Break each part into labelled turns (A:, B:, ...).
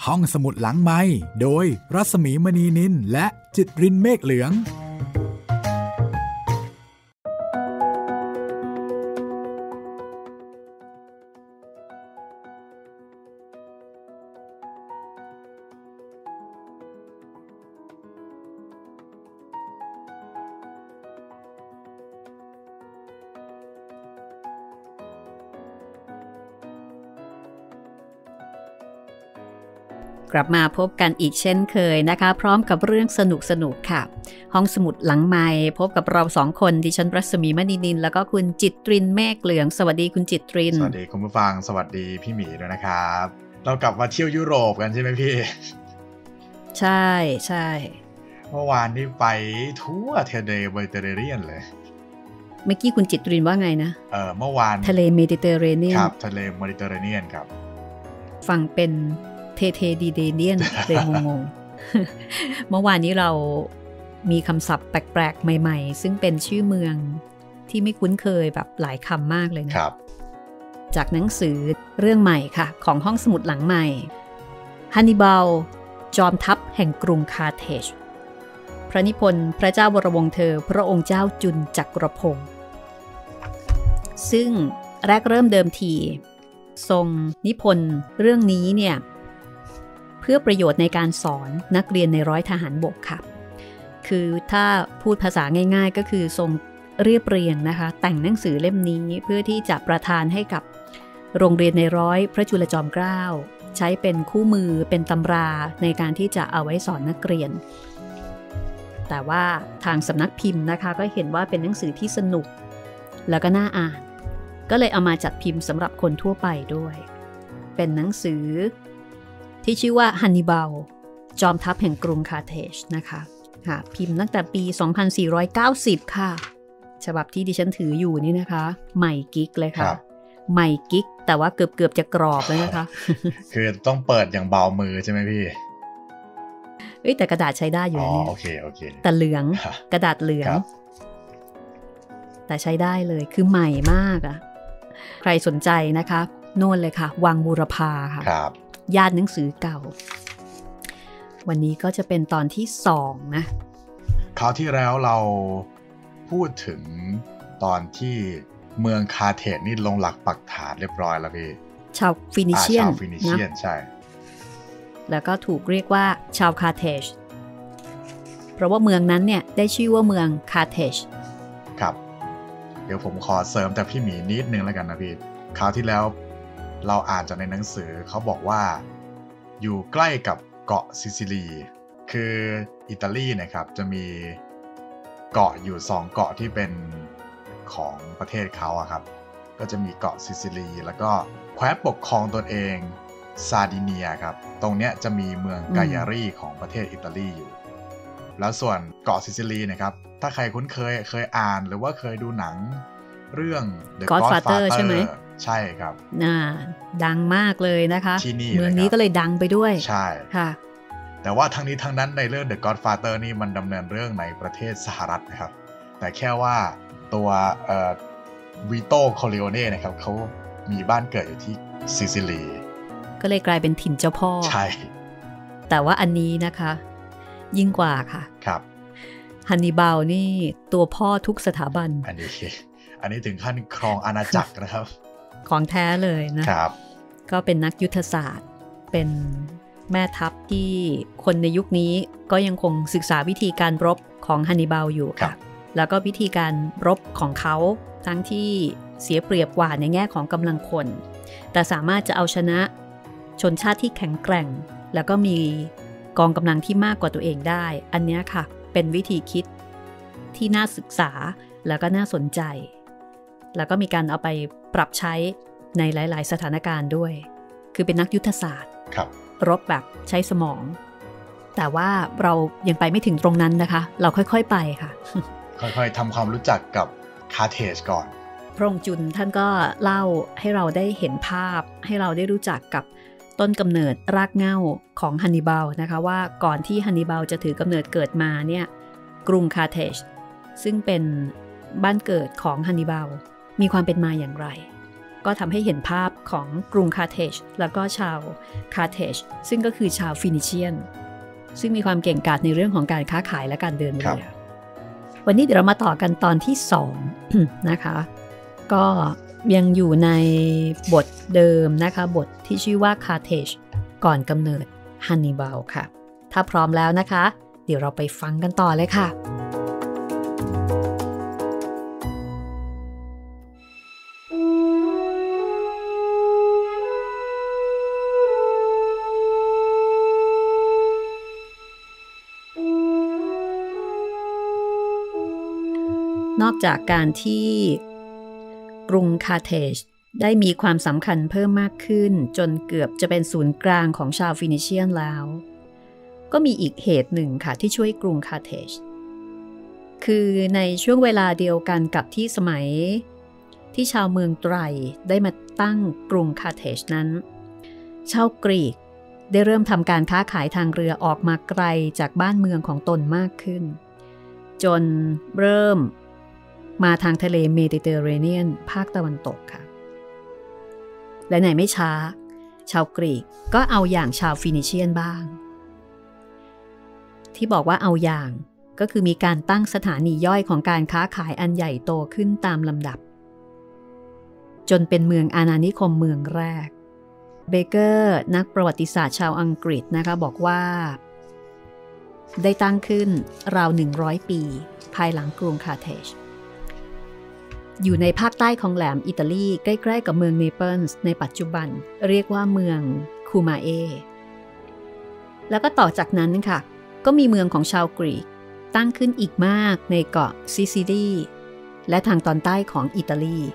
A: ห้องสมุดหลังไมค์โดยรัศมีมณีนินและจิตรินเมฆเหลือง
B: กลับมาพบกันอีกเช่นเคยนะคะพร้อมกับเรื่องสนุกค่ะห้องสมุดหลังไมค์พบกับเราสองคนดิฉันรัศมีมณีนินแล้วก็คุณจิตรินเมฆเหลืองสวัสดีคุณจิตริน
C: สวัสดีคุณผู้ฟังสวัสดีพี่หมีด้วยนะครับเรากลับมาเที่ยวยุโรปกันใช่ไหมพี่
B: ใช่ใช่
C: เมื่อวานนี้ไปทั่วทะเลเมดิเตอร์เรเนียนเลย
B: เมื่อกี้คุณจิตรินว่าไงนะ
C: เมื่อวาน
B: ทะเลเมดิเตอร์เรเนียน
C: ครับทะเลเมดิเตอร์เรเนียนครับ
B: ฟังเป็นเทดีเดเนียนเลยงงๆเมื่อวานนี้เรามีคำศัพท์แปลกๆใหม่ๆซึ่งเป็นชื่อเมืองที่ไม่คุ้นเคยแบบหลายคำมากเลยนะครับจากหนังสือเรื่องใหม่ค่ะของห้องสมุดหลังใหม่ฮันนิบาลจอมทัพแห่งกรุงคาร์เทจพระนิพนธ์พระเจ้าวรวงศ์เธอพระองค์เจ้าจุลจักรพงศ์ซึ่งแรกเริ่มเดิมทีทรงนิพนธ์เรื่องนี้เนี่ยเพื่อประโยชน์ในการสอนนักเรียนในร้อยทหารบกค่ะคือถ้าพูดภาษาง่ายๆก็คือทรงเรียบเรียงนะคะแต่งหนังสือเล่มนี้เพื่อที่จะประทานให้กับโรงเรียนในร้อยพระจุลจอมเกล้าใช้เป็นคู่มือเป็นตำราในการที่จะเอาไว้สอนนักเรียนแต่ว่าทางสำนักพิมพ์นะคะก็เห็นว่าเป็นหนังสือที่สนุกแล้วก็น่าอ่านก็เลยเอามาจัดพิมพ์สำหรับคนทั่วไปด้วยเป็นหนังสือที่ชื่อว่าฮันนิบาลจอมทัพแห่งกรุงคาร์เทจนะคะพิมพ์ตั้งแต่ปี 2490 ค่ะฉบับที่ดิฉันถืออยู่นี่นะคะใหม่กิ๊กเลยค่ะใหม่กิ๊กแต่ว่าเกือบจะกรอบแล้วนะคะ
C: คือต้องเปิดอย่างเบามือใช่ไหมพี่
B: แต่กระดาษใช้ได้อยู่เนี่ย
C: โอเค
B: แต่เหลืองกระดาษเหลืองแต่ใช้ได้เลยคือใหม่มากอ่ะใครสนใจนะคะโน่นเลยค่ะวังบูรพาค่ะย่านหนังสือเก่าวันนี้ก็จะเป็นตอนที่2นะ
C: คราวที่แล้วเราพูดถึงตอนที่เมืองคาร์เทจนี่ลงหลักปักฐานเรียบร้อยแล้วพี่
B: ชาวฟินิเชียน
C: นะใช่
B: แล้วก็ถูกเรียกว่าชาวคาร์เทจเพราะว่าเมืองนั้นเนี่ยได้ชื่อว่าเมืองคาร์เทจ
C: ครับเดี๋ยวผมขอเสริมแต่พี่หมีนิดนึงแล้วกันนะพี่คราวที่แล้วเราอ่านจากในหนังสือเขาบอกว่าอยู่ใกล้กับเกาะซิซิลีคืออิตาลีนะครับจะมีเกาะอยู่2เกาะที่เป็นของประเทศเขาอะครับก็จะมีเกาะซิซิลีแล้วก็แคว้นปกครองตนเองซาร์ดิเนียครับตรงเนี้ยจะมีเมืองกายารีของประเทศอิตาลีอยู่แล้วส่วนเกาะซิซิลีนะครับถ้าใครคุ้นเคยอ่านหรือว่าเคยดูหนังเรื่อง The Godfather
B: ใช่ไหม
C: ใช่ครับ
B: ดังมากเลยนะคะเมืองนี้ก็เลยดังไปด้วย
C: ใช่
B: ค่ะ
C: แต่ว่าทั้งนี้ทั้งนั้นในเรื่อง The Godfather นี่มันดำเนินเรื่องในประเทศสหรัฐนะครับแต่แค่ว่าตัววิโต้คอร์เลโอเน่นะครับเขามีบ้านเกิดอยู่ที่ซิซิลี
B: ก็เลยกลายเป็นถิ่นเจ้าพ่อ
C: ใช่
B: แต่ว่าอันนี้นะคะยิ่งกว่าค่ะ
C: ครับ
B: ฮันนิบาลนี่ตัวพ่อทุกสถาบัน
C: อันนี้ถึงขั้นครองอาณาจักรนะครับ
B: ของแท้เลยนะครับก็เป็นนักยุทธศาสตร์เป็นแม่ทัพที่คนในยุคนี้ก็ยังคงศึกษาวิธีการรบของฮันนิบาลอยู่ค่ะแล้วก็วิธีการรบของเขาทั้งที่เสียเปรียบกว่าในแง่ของกำลังคนแต่สามารถจะเอาชนะชนชาติที่แข็งแกร่งแล้วก็มีกองกำลังที่มากกว่าตัวเองได้อันนี้ค่ะเป็นวิธีคิดที่น่าศึกษาแล้วก็น่าสนใจแล้วก็มีการเอาไปปรับใช้ในหลายๆสถานการณ์ด้วยคือเป็นนักยุทธศาสตร์รบแบบใช้สมองแต่ว่าเรายังไปไม่ถึงตรงนั้นนะคะเราค่อยๆไปค่ะ
C: ค่อยๆทำความรู้จักกับคาร์เทจก่อน
B: พระองค์จุลท่านก็เล่าให้เราได้เห็นภาพให้เราได้รู้จักกับต้นกำเนิดรากเหง้าของฮันนิบาลนะคะว่าก่อนที่ฮันนิบาลจะถือกำเนิดเกิดมาเนี่ยกรุงคาร์เทจซึ่งเป็นบ้านเกิดของฮันนิบาลมีความเป็นมาอย่างไรก็ทำให้เห็นภาพของกรุงคาร์เทจแล้วก็ชาวคาร์เทจซึ่งก็คือชาวฟินิเชียนซึ่งมีความเก่งกาจในเรื่องของการค้าขายและการเดินเรือวันนี้เดี๋ยวเรามาต่อกันตอนที่2 นะคะก็ยังอยู่ในบทเดิมนะคะบทที่ชื่อว่าคาร์เทจก่อนกำเนิดฮันนิบาลค่ะถ้าพร้อมแล้วนะคะเดี๋ยวเราไปฟังกันต่อเลยค่ะนอกจากการที่กรุงคาร์เทจได้มีความสำคัญเพิ่มมากขึ้นจนเกือบจะเป็นศูนย์กลางของชาวฟินิเชียนแล้วก็มีอีกเหตุหนึ่งค่ะที่ช่วยกรุงคาร์เทจคือในช่วงเวลาเดียวกันกับที่สมัยที่ชาวเมืองไตรได้มาตั้งกรุงคาร์เทจนั้นชาวกรีกได้เริ่มทำการค้าขายทางเรือออกมาไกลจากบ้านเมืองของตนมากขึ้นจนเริ่มมาทางทะเลเมดิเตอร์เรเนียนภาคตะวันตกค่ะและไหนไม่ช้าชาวกรีกก็เอาอย่างชาวฟินิเชียนบ้างที่บอกว่าเอาอย่างก็คือมีการตั้งสถานีย่อยของการค้าขายอันใหญ่โตขึ้นตามลำดับจนเป็นเมืองอาณานิคมเมืองแรกเบเกอร์นักประวัติศาสตร์ชาวอังกฤษนะคะบอกว่าได้ตั้งขึ้นราว100 ปีภายหลังกรุงคาร์เทจอยู่ในภาคใต้ของแหลมอิตาลีใกล้ๆกับเมืองเนเปิลส์ในปัจจุบันเรียกว่าเมืองคูมาเอแล้วก็ต่อจากนั้นค่ะก็มีเมืองของชาวกรีกตั้งขึ้นอีกมากในเกาะซิซิลีและทางตอนใต้ของอิตาลี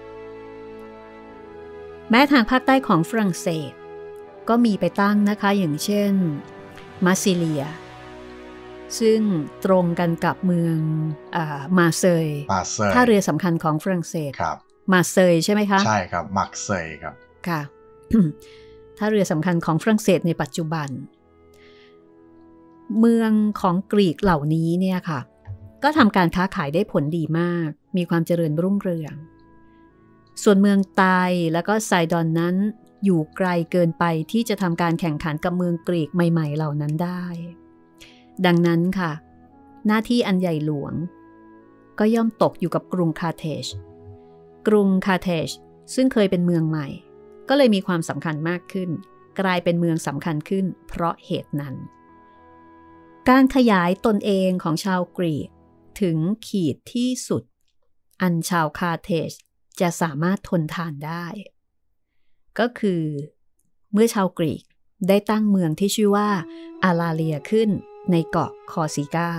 B: แม้ทางภาคใต้ของฝรั่งเศสก็มีไปตั้งนะคะอย่างเช่นมาซิเลียซึ่งตรงกันกับเมืองมาเซยท่าเรือสำคัญของฝรั่งเศสมาเซยใช่ไหมคะ
C: ใช่ครับมาร์เซยครับ
B: ค่ะ ท่าเรือสำคัญของฝรั่งเศสในปัจจุบันเมืองของกรีกเหล่านี้เนี่ยค่ะก็ทำการค้าขายได้ผลดีมากมีความเจริญรุ่งเรืองส่วนเมืองไตแล้วก็ไซดอนนั้นอยู่ไกลเกินไปที่จะทำการแข่งขันกับเมืองกรีกใหม่ๆเหล่านั้นได้ดังนั้นค่ะหน้าที่อันใหญ่หลวงก็ย่อมตกอยู่กับกรุงคาร์เทจกรุงคาร์เทจซึ่งเคยเป็นเมืองใหม่ก็เลยมีความสำคัญมากขึ้นกลายเป็นเมืองสำคัญขึ้นเพราะเหตุนั้นการขยายตนเองของชาวกรีกถึงขีดที่สุดอันชาวคาร์เทจจะสามารถทนทานได้ก็คือเมื่อชาวกรีกได้ตั้งเมืองที่ชื่อว่าอาลาเลียขึ้นในเกาะคอร์ซิก้า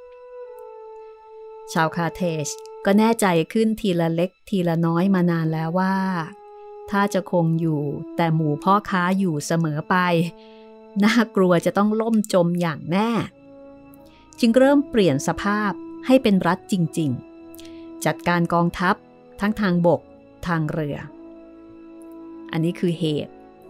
B: ชาวคาร์เทจก็แน่ใจขึ้นทีละเล็กทีละน้อยมานานแล้วว่าถ้าจะคงอยู่แต่หมู่พ่อค้าอยู่เสมอไปน่ากลัวจะต้องล่มจมอย่างแน่จึงเริ่มเปลี่ยนสภาพให้เป็นรัฐจริงๆจัดการกองทัพทั้งทางบกทางเรืออันนี้คือเหตุ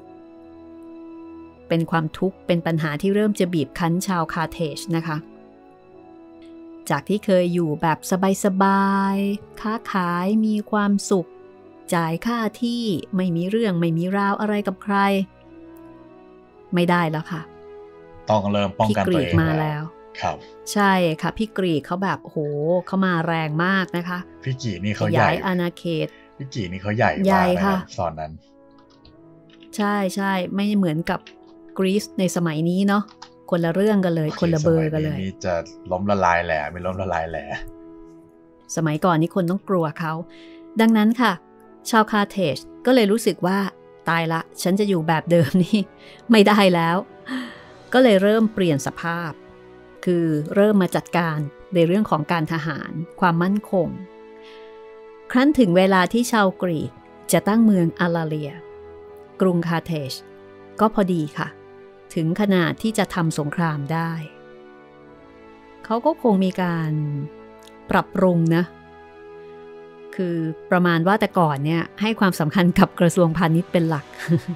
B: เป็นความทุกข์เป็นปัญหาที่เริ่มจะบีบคั้นชาวคาร์เทจนะคะจากที่เคยอยู่แบบสบายๆค้าขายมีความสุขจ่ายค่าที่ไม่มีเรื่องไม่มีราวอะไรกับใครไม่ได้แล้วค่ะ
C: ต้องเริ่มป้องกันตัวเอง
B: มาแล้วครับใช่ค่ะพี่กรีกเขาแบบโอ้โหเขามาแรงมากนะคะ
C: พี่กรีกนี่เขาใหญ่
B: อาณาเขต
C: พี่กรีกนี่เขาใหญ่มากนะตอนนั้น
B: ใช่ใช่ไม่เหมือนกับกรีซในสมัยนี้เนาะคนละเรื่องกันเลยคนละเบอร์กันเลย
C: นี่จะล้มละลายแหล่ไม่ล้มละลายแหล่
B: สมัยก่อนนี่คนต้องกลัวเขาดังนั้นค่ะชาวคาร์เทจก็เลยรู้สึกว่าตายละฉันจะอยู่แบบเดิมนี่ไม่ได้แล้วก็เลยเริ่มเปลี่ยนสภาพคือเริ่มมาจัดการในเรื่องของการทหารความมั่นคงครั้นถึงเวลาที่ชาวกรีกจะตั้งเมืองอาลาเลียกรุงคาร์เทจก็พอดีค่ะถึงขนาดที่จะทำสงครามได้เขาก็คงมีการปรับปรุงนะคือประมาณว่าแต่ก่อนเนี่ยให้ความสำคัญกับกระทรวงพาณิชย์เป็นหลัก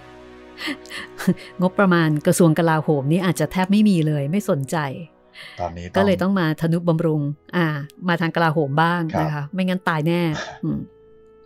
B: งบประมาณกระทรวงกลาโหมนี่อาจจะแทบไม่มีเลยไม่สนใจ
C: ตอนนี้
B: ก็เลยต้องมาทนุบำรุงมาทางกลาโหมบ้างนะคะไม่งั้นตายแน่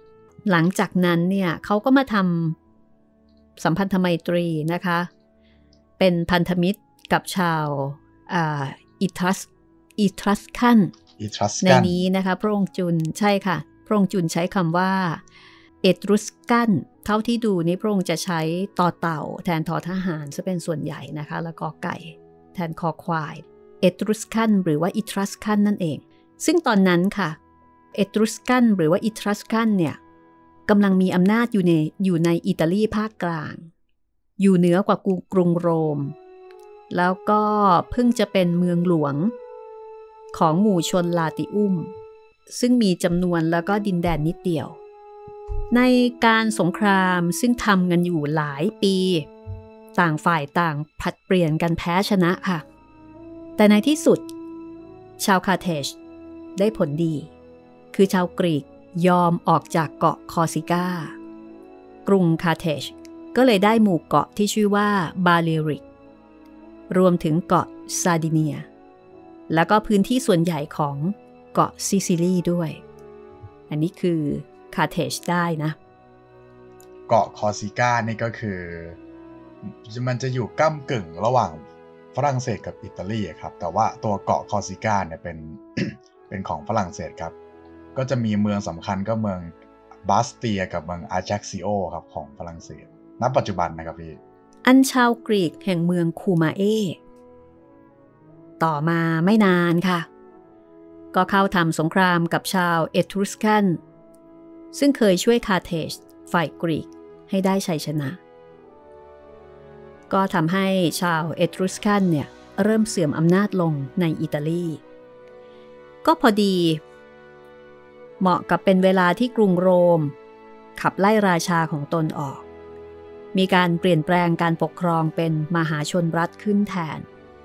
B: หลังจากนั้นเนี่ยเขาก็มาทำสัมพันธไมตรีนะคะเป็นพันธมิตรกับชาวอิทรัสคันในนี้นะคะพระองค์จุลใช่ค่ะพระองค์จุลใช้คำว่าเอตรุสกันเท่าที่ดูนี้พระองค์จะใช้ต่อเต่าแทนทอทหารจะเป็นส่วนใหญ่นะคะแล้วก็ไก่แทนคอควายเอตรุสกันหรือว่าอิทรัสคันนั่นเองซึ่งตอนนั้นค่ะเอตรุสกันหรือว่าอิทรัสคันเนี่ยกำลังมีอำนาจอยู่ในอิตาลีภาคกลางอยู่เหนือกว่ากรุงโรมแล้วก็เพิ่งจะเป็นเมืองหลวงของหมู่ชนลาติอุมซึ่งมีจำนวนแล้วก็ดินแดนนิดเดียวในการสงครามซึ่งทำกันอยู่หลายปีต่างฝ่ายต่างผลัดเปลี่ยนกันแพ้ชนะค่ะแต่ในที่สุดชาวคาร์เทจได้ผลดีคือชาวกรีกยอมออกจากเกาะคอร์ซิก้ากรุงคาร์เทจก็เลยได้หมู่เกาะที่ชื่อว่าบาเลริกรวมถึงเกาะซาร์ดิเนียแล้วก็พื้นที่ส่วนใหญ่ของเกาะซิซิลีด้วยอันนี้คือคาร์เทจได้นะ
C: เกาะคอร์ซิก้านี่ก็คือมันจะอยู่ก้ำกึ่งระหว่างฝรั่งเศสกับอิตาลีครับแต่ว่าตัวเกาะคอร์ซิก้าเนี่ยเป็น เป็นของฝรั่งเศสครับก็จะมีเมืองสำคัญก็เมืองบาสเตียกับเมืองอาแจ็กซิโอครับของฝรั่งเศสณปัจจุบันนะครับพี่
B: อันชาวกรีกแห่งเมืองคูมาเอต่อมาไม่นานค่ะก็เข้าทำสงครามกับชาวเอตรุสกันซึ่งเคยช่วยคาร์เทจฝ่ายกรีกให้ได้ชัยชนะก็ทำให้ชาวเอตรุสกันเนี่ยเริ่มเสื่อมอำนาจลงในอิตาลีก็พอดีเหมาะกับเป็นเวลาที่กรุงโรมขับไล่ราชาของตนออกมีการเปลี่ยนแปลงการปกครองเป็นมหาชนรัฐขึ้นแทน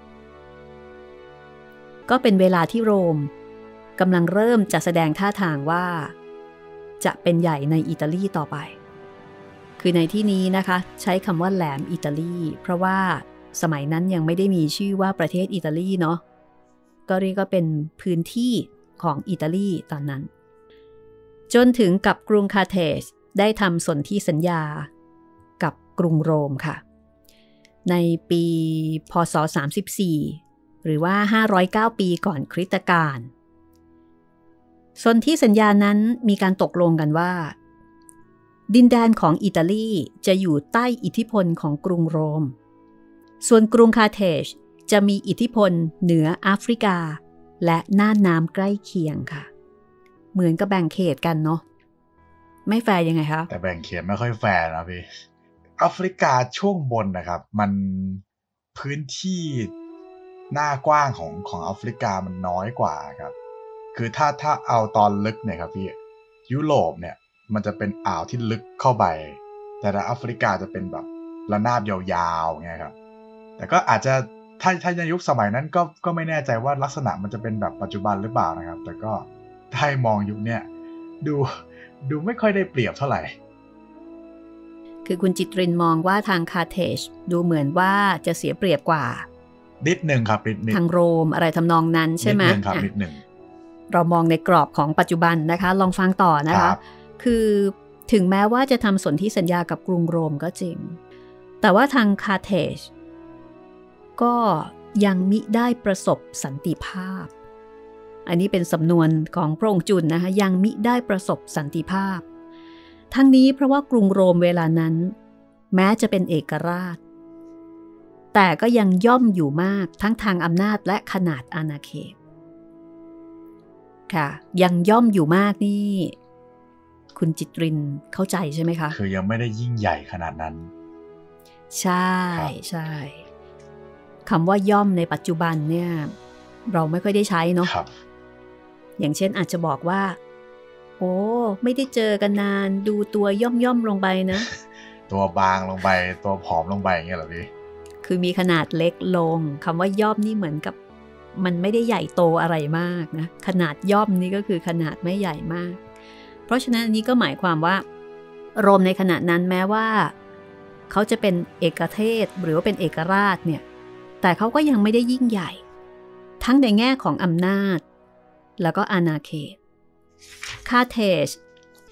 B: ก็เป็นเวลาที่โรมกำลังเริ่มจะแสดงท่าทางว่าจะเป็นใหญ่ในอิตาลีต่อไปคือในที่นี้นะคะใช้คำว่าแหลมอิตาลีเพราะว่าสมัยนั้นยังไม่ได้มีชื่อว่าประเทศอิตาลีเนาะก็เรียกว่าเป็นพื้นที่ของอิตาลีตอนนั้นจนถึงกับกรุงคาร์เทจได้ทำสนธิสัญญากับกรุงโรมค่ะในปีพ.ศ. 34หรือว่า509ปีก่อนคริสตกาลสนธิสัญญานั้นมีการตกลงกันว่าดินแดนของอิตาลีจะอยู่ใต้อิทธิพลของกรุงโรมส่วนกรุงคาร์เทจจะมีอิทธิพลเหนือแอฟริกาและน่านน้ำใกล้เคียงค่ะเหมือนกับแบ่งเขตกันเนาะไม่แฟร์ยังไงคะ
C: แต่แบ่งเขตไม่ค่อยแฟร์นะพี่แอฟริกาช่วงบนนะครับมันพื้นที่หน้ากว้างของแอฟริกามันน้อยกว่าครับคือถ้าเอาตอนลึกเนี่ยครับพี่ยุโรปเนี่ยมันจะเป็นอ่าวที่ลึกเข้าไปแต่แอฟริกาจะเป็นแบบระนาบยาวๆไงครับแต่ก็อาจจะถ้าในยุคสมัยนั้นก็ไม่แน่ใจว่าลักษณะมันจะเป็นแบบปัจจุบันหรือเปล่านะครับแต่ก็ถ้ามองยุคเนี่ยดูไม่ค่อยได้เปรียบเท่าไหร่
B: คือคุณจิตรินมองว่าทางคาร์เทจดูเหมือนว่าจะเสียเปรียบกว่า
C: นิดนึงครับนิดนึง
B: ทางโรมอะไรทำนองนั้นใช่ไหม
C: นิดนึงครับนิดนึง
B: เรามองในกรอบของปัจจุบันนะคะลองฟังต่อนะคะคือถึงแม้ว่าจะทำสนธิสัญญากับกรุงโรมก็จริงแต่ว่าทางคาร์เทจก็ยังมิได้ประสบสันติภาพอันนี้เป็นสำนวนของพระองค์จุลนะคะยังมิได้ประสบสันติภาพทั้งนี้เพราะว่ากรุงโรมเวลานั้นแม้จะเป็นเอกราชแต่ก็ยังย่อมอยู่มากทั้งทางอำนาจและขนาดอาณาเขตค่ะยังย่อมอยู่มากนี่คุณจิตรินเข้าใจใช่ไหมคะ
C: คือยังไม่ได้ยิ่งใหญ่ขนาดนั้น
B: ใช่ใช่คำว่าย่อมในปัจจุบันเนี่ยเราไม่ค่อยได้ใช้เนาะอย่างเช่นอาจจะบอกว่าโอ้ไม่ได้เจอกันนานดูตัวย่อมลงไปนะ
C: ตัวบางลงไปตัวผอมลงไปอย่างเงี้ยเหรอพี่
B: คือมีขนาดเล็กลงคำว่าย่อมนี่เหมือนกับมันไม่ได้ใหญ่โตอะไรมากนะขนาดย่อมนี่ก็คือขนาดไม่ใหญ่มากเพราะฉะนั้นอันนี้ก็หมายความว่าโรมในขณะนั้นแม้ว่าเขาจะเป็นเอกเทศหรือว่าเป็นเอกราชเนี่ยแต่เขาก็ยังไม่ได้ยิ่งใหญ่ทั้งในแง่ของอำนาจแล้วก็อาณาเขตคาร์เทจ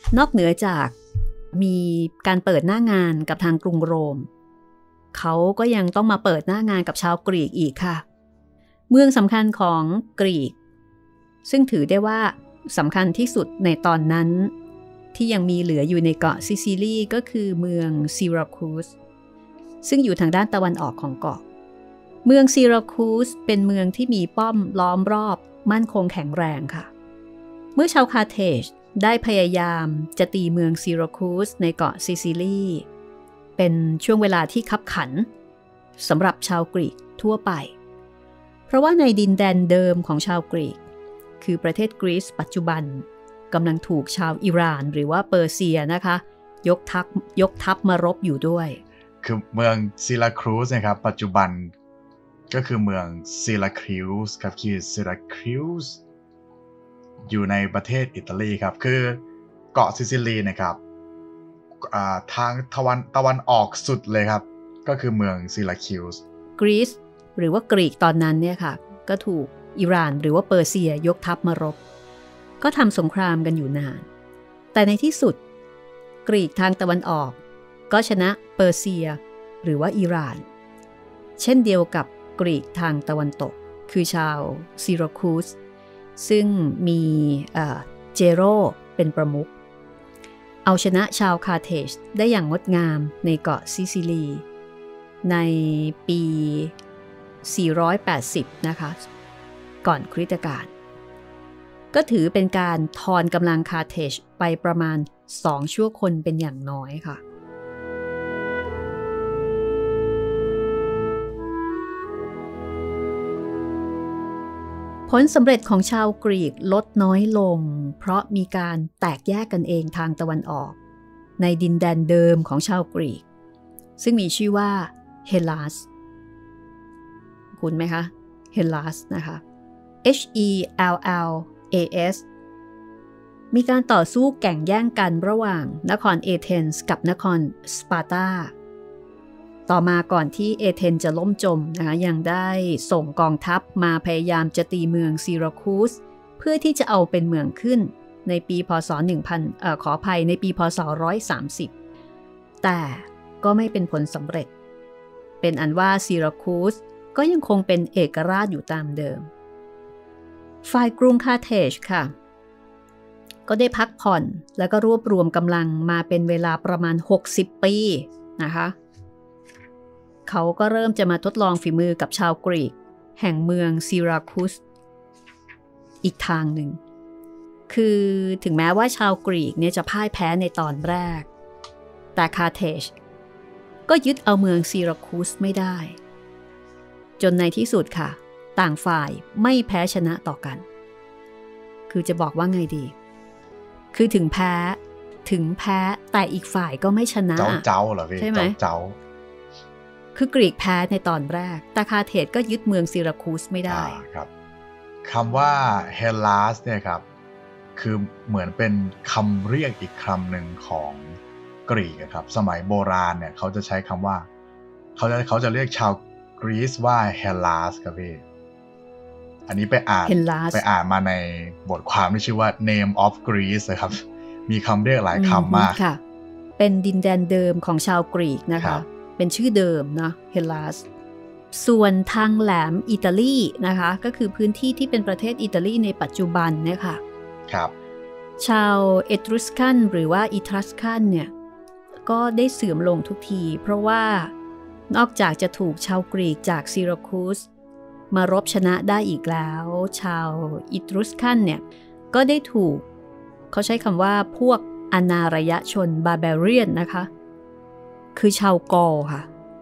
B: นอกเหนือจากมีการเปิดหน้างานกับทางกรุงโรมเขาก็ยังต้องมาเปิดหน้างานกับชาวกรีกอีกค่ะเมืองสำคัญของกรีกซึ่งถือได้ว่าสำคัญที่สุดในตอนนั้นที่ยังมีเหลืออยู่ในเกาะซิซิลีก็คือเมืองซิราคูสซึ่งอยู่ทางด้านตะวันออกของเกาะเมืองซิราคูสเป็นเมืองที่มีป้อมล้อมรอบมั่นคงแข็งแรงค่ะเมื่อชาวคาร์เทจได้พยายามจะตีเมืองซิราคูสในเกาะซิซิลีเป็นช่วงเวลาที่คับขันสำหรับชาวกรีกทั่วไปเพราะว่าในดินแดนเดิมของชาวกรีกคือประเทศกรีซปัจจุบันกำลังถูกชาวอิหร่านหรือว่าเปอร์เซียนะคะยกทัพมารบอยู่ด้วย
C: คือเมืองซิราคูสนะครับปัจจุบันก็คือเมืองซิราคิวส์ครับคือซิราคิวส์อยู่ในประเทศอิตาลีครับคือเกาะซิซิลีนะครับทางตะวันออกสุดเลยครับก็คือเมืองซิราคิวส์
B: กรีซหรือว่ากรีกตอนนั้นเนี่ยค่ะก็ถูกอิหร่านหรือว่าเปอร์เซียยกทัพมารบก็ทำสงครามกันอยู่นานแต่ในที่สุดกรีกทางตะวันออกก็ชนะเปอร์เซียหรือว่าอิหร่านเช่นเดียวกับกรีกทางตะวันตกคือชาวซิราคูสซึ่งมีเจโรเป็นประมุขเอาชนะชาวคาร์เทจได้อย่างงดงามในเกาะซิซิลีในปี480นะคะก่อนคริสตกาลก็ถือเป็นการทอนกำลังคาร์เทจไปประมาณ2ชั่วคนเป็นอย่างน้อยค่ะผลสำเร็จของชาวกรีกลดน้อยลงเพราะมีการแตกแยกกันเองทางตะวันออกในดินแดนเดิมของชาวกรีกซึ่งมีชื่อว่าเฮลาสคุณไหมคะเฮลาสนะคะ HELLAS มีการต่อสู้แข่งแย่งกันระหว่างนครเอเธนส์กับนครสปาร์ตาต่อมาก่อนที่เอเธนจะล่มจมนะคะยังได้ส่งกองทัพมาพยายามจะตีเมืองซิราคูสเพื่อที่จะเอาเป็นเมืองขึ้นในปีพศขออภัยในปีพศ130แต่ก็ไม่เป็นผลสำเร็จเป็นอันว่าซิราคูสก็ยังคงเป็นเอกราชอยู่ตามเดิมฝ่ายกรุงคาร์เทจค่ะก็ได้พักผ่อนแล้วก็รวบรวมกำลังมาเป็นเวลาประมาณ60ปีนะคะเขาก็เริ่มจะมาทดลองฝีมือกับชาวกรีกแห่งเมืองซิราคูสอีกทางหนึ่งคือถึงแม้ว่าชาวกรีกเนี่ยจะพ่ายแพ้ในตอนแรกแต่คาร์เทจก็ยึดเอาเมืองซิราคูสไม่ได้จนในที่สุดค่ะต่างฝ่ายไม่แพ้ชนะต่อกันคือจะบอกว่าไงดีคือถึงแพ้แต่อีกฝ่ายก็ไม่ชนะ
C: เจ้าเหรอพี่ใช่ไหมเจ้า
B: คือกรีกแพ้ในตอนแรกแต่คาร์เทจก็ยึดเมืองซิราคูสไม่ได้
C: ครับคำว่าเฮลลาสเนี่ยครับคือเหมือนเป็นคำเรียกอีกคำหนึ่งของกรีกครับสมัยโบราณเนี่ยเขาจะใช้คำว่าเขาจะเรียกชาวกรีซว่าเฮลลาสครับพี่อันนี้ไปอ่านมาในบทความที่ชื่อว่า Name of Greece นะครับมีคำเรียกหลายคำมาก
B: ค่ะเป็นดินแดนเดิมของชาวกรีกนะคะเป็นชื่อเดิมนะเฮลลาสส่วนทางแหลมอิตาลีนะคะก็คือพื้นที่ที่เป็นประเทศอิตาลีในปัจจุบันเนี่ยค่ะ
C: ครับ
B: ชาวเอตรุสกันหรือว่าอิทรัสกันเนี่ยก็ได้เสื่อมลงทุกทีเพราะว่านอกจากจะถูกชาวกรีกจากซิราคูสมารบชนะได้อีกแล้วชาวอิตรุสกันเนี่ยก็ได้ถูกเขาใช้คำว่าพวกอนารยชนบาร์เบเรียนนะคะคือชาวกอลค่ะ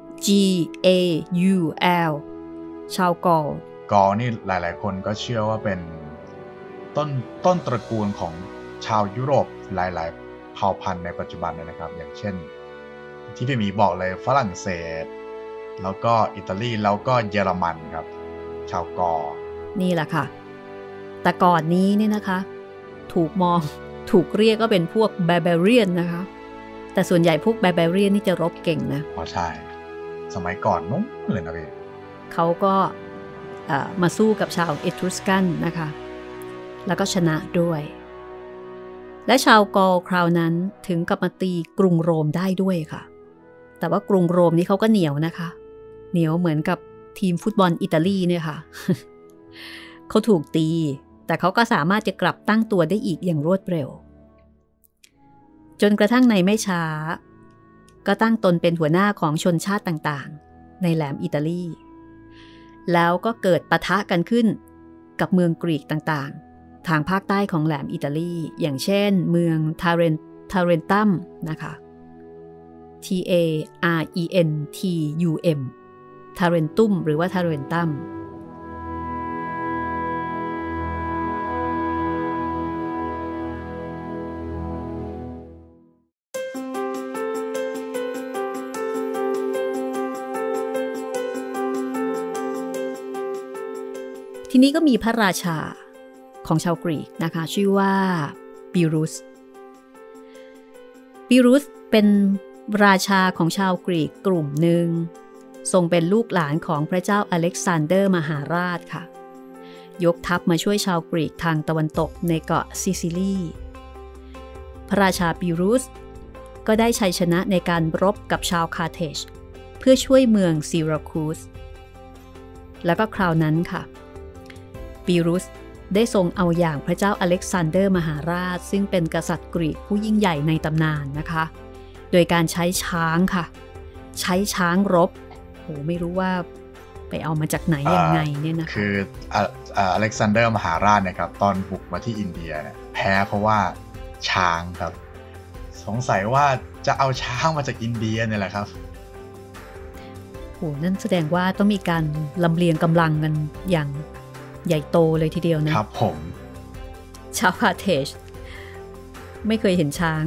B: GAUL ชาวกอล
C: นี่หลายๆคนก็เชื่อว่าเป็นต้นตระกูลของชาวยุโรปหลายๆเผ่าพันธุ์ในปัจจุบันนะครับอย่างเช่นที่พี่หมีบอกเลยฝรั่งเศสแล้วก็อิตาลีแล้วก็เยอรมันครับชาวกอ
B: นี่แหละค่ะแต่ก่อนนี้เนี่ยนะคะถูกเรียกก็เป็นพวกบาร์เบเรียนนะคะแต่ส่วนใหญ่พวกบาร์เบเรียนนี่จะรบเก่งนะ
C: ใช่สมัยก่อนนู้นเลยนะพี่
B: เขาก็มาสู้กับชาวเอตรุสกันนะคะแล้วก็ชนะด้วยและชาวกอลคราวนั้นถึงกับมาตีกรุงโรมได้ด้วยค่ะแต่ว่ากรุงโรมนี่เขาก็เหนียวนะคะเหนียวเหมือนกับทีมฟุตบอลอิตาลีเนี่ยค่ะ เขาถูกตีแต่เขาก็สามารถจะกลับตั้งตัวได้อีกอย่างรวดเร็วจนกระทั่งในไม่ช้าก็ตั้งตนเป็นหัวหน้าของชนชาติต่างๆในแหลมอิตาลีแล้วก็เกิดปะทะกันขึ้นกับเมืองกรีกต่างๆทางภาคใต้ของแหลมอิตาลีอย่างเช่นเมืองทาเรนตัมนะคะ Tarentum ทาเรนตุมหรือว่าทาเรนตัมทีนี้ก็มีพระราชาของชาวกรีกนะคะชื่อว่าปิรุสเป็นราชาของชาวกรีกกลุ่มหนึ่งทรงเป็นลูกหลานของพระเจ้าอเล็กซานเดอร์มหาราชค่ะยกทัพมาช่วยชาวกรีกทางตะวันตกในเกาะซิซิลีพระราชาปิรุสก็ได้ชัยชนะในการรบกับชาวคาร์เทจเพื่อช่วยเมืองซิราคูสแล้วก็คราวนั้นค่ะปิรุสได้ทรงเอาอย่างพระเจ้าอเล็กซานเดอร์มหาราชซึ่งเป็นกษัตริย์กรีกผู้ยิ่งใหญ่ในตำนานนะคะโดยการใช้ช้างค่ะใช้ช้างรบโหไม่รู้ว่าไปเอามาจากไหนยังไงเนี่ยนะคะ
C: คืออเล็กซานเดอร์มหาราชเนี่ยครับตอนบุกมาที่อินเดียเนี่ยแพ้เพราะว่าช้างครับสงสัยว่าจะเอาช้างมาจากอินเดียเนี่ยแหละครับ
B: โหนั่นแสดงว่าต้องมีการลำเลียงกำลังกันอย่างใหญ่โตเลยทีเดียวนะครับ
C: ผม
B: ชาวคาร์เทจไม่เคยเห็นช้าง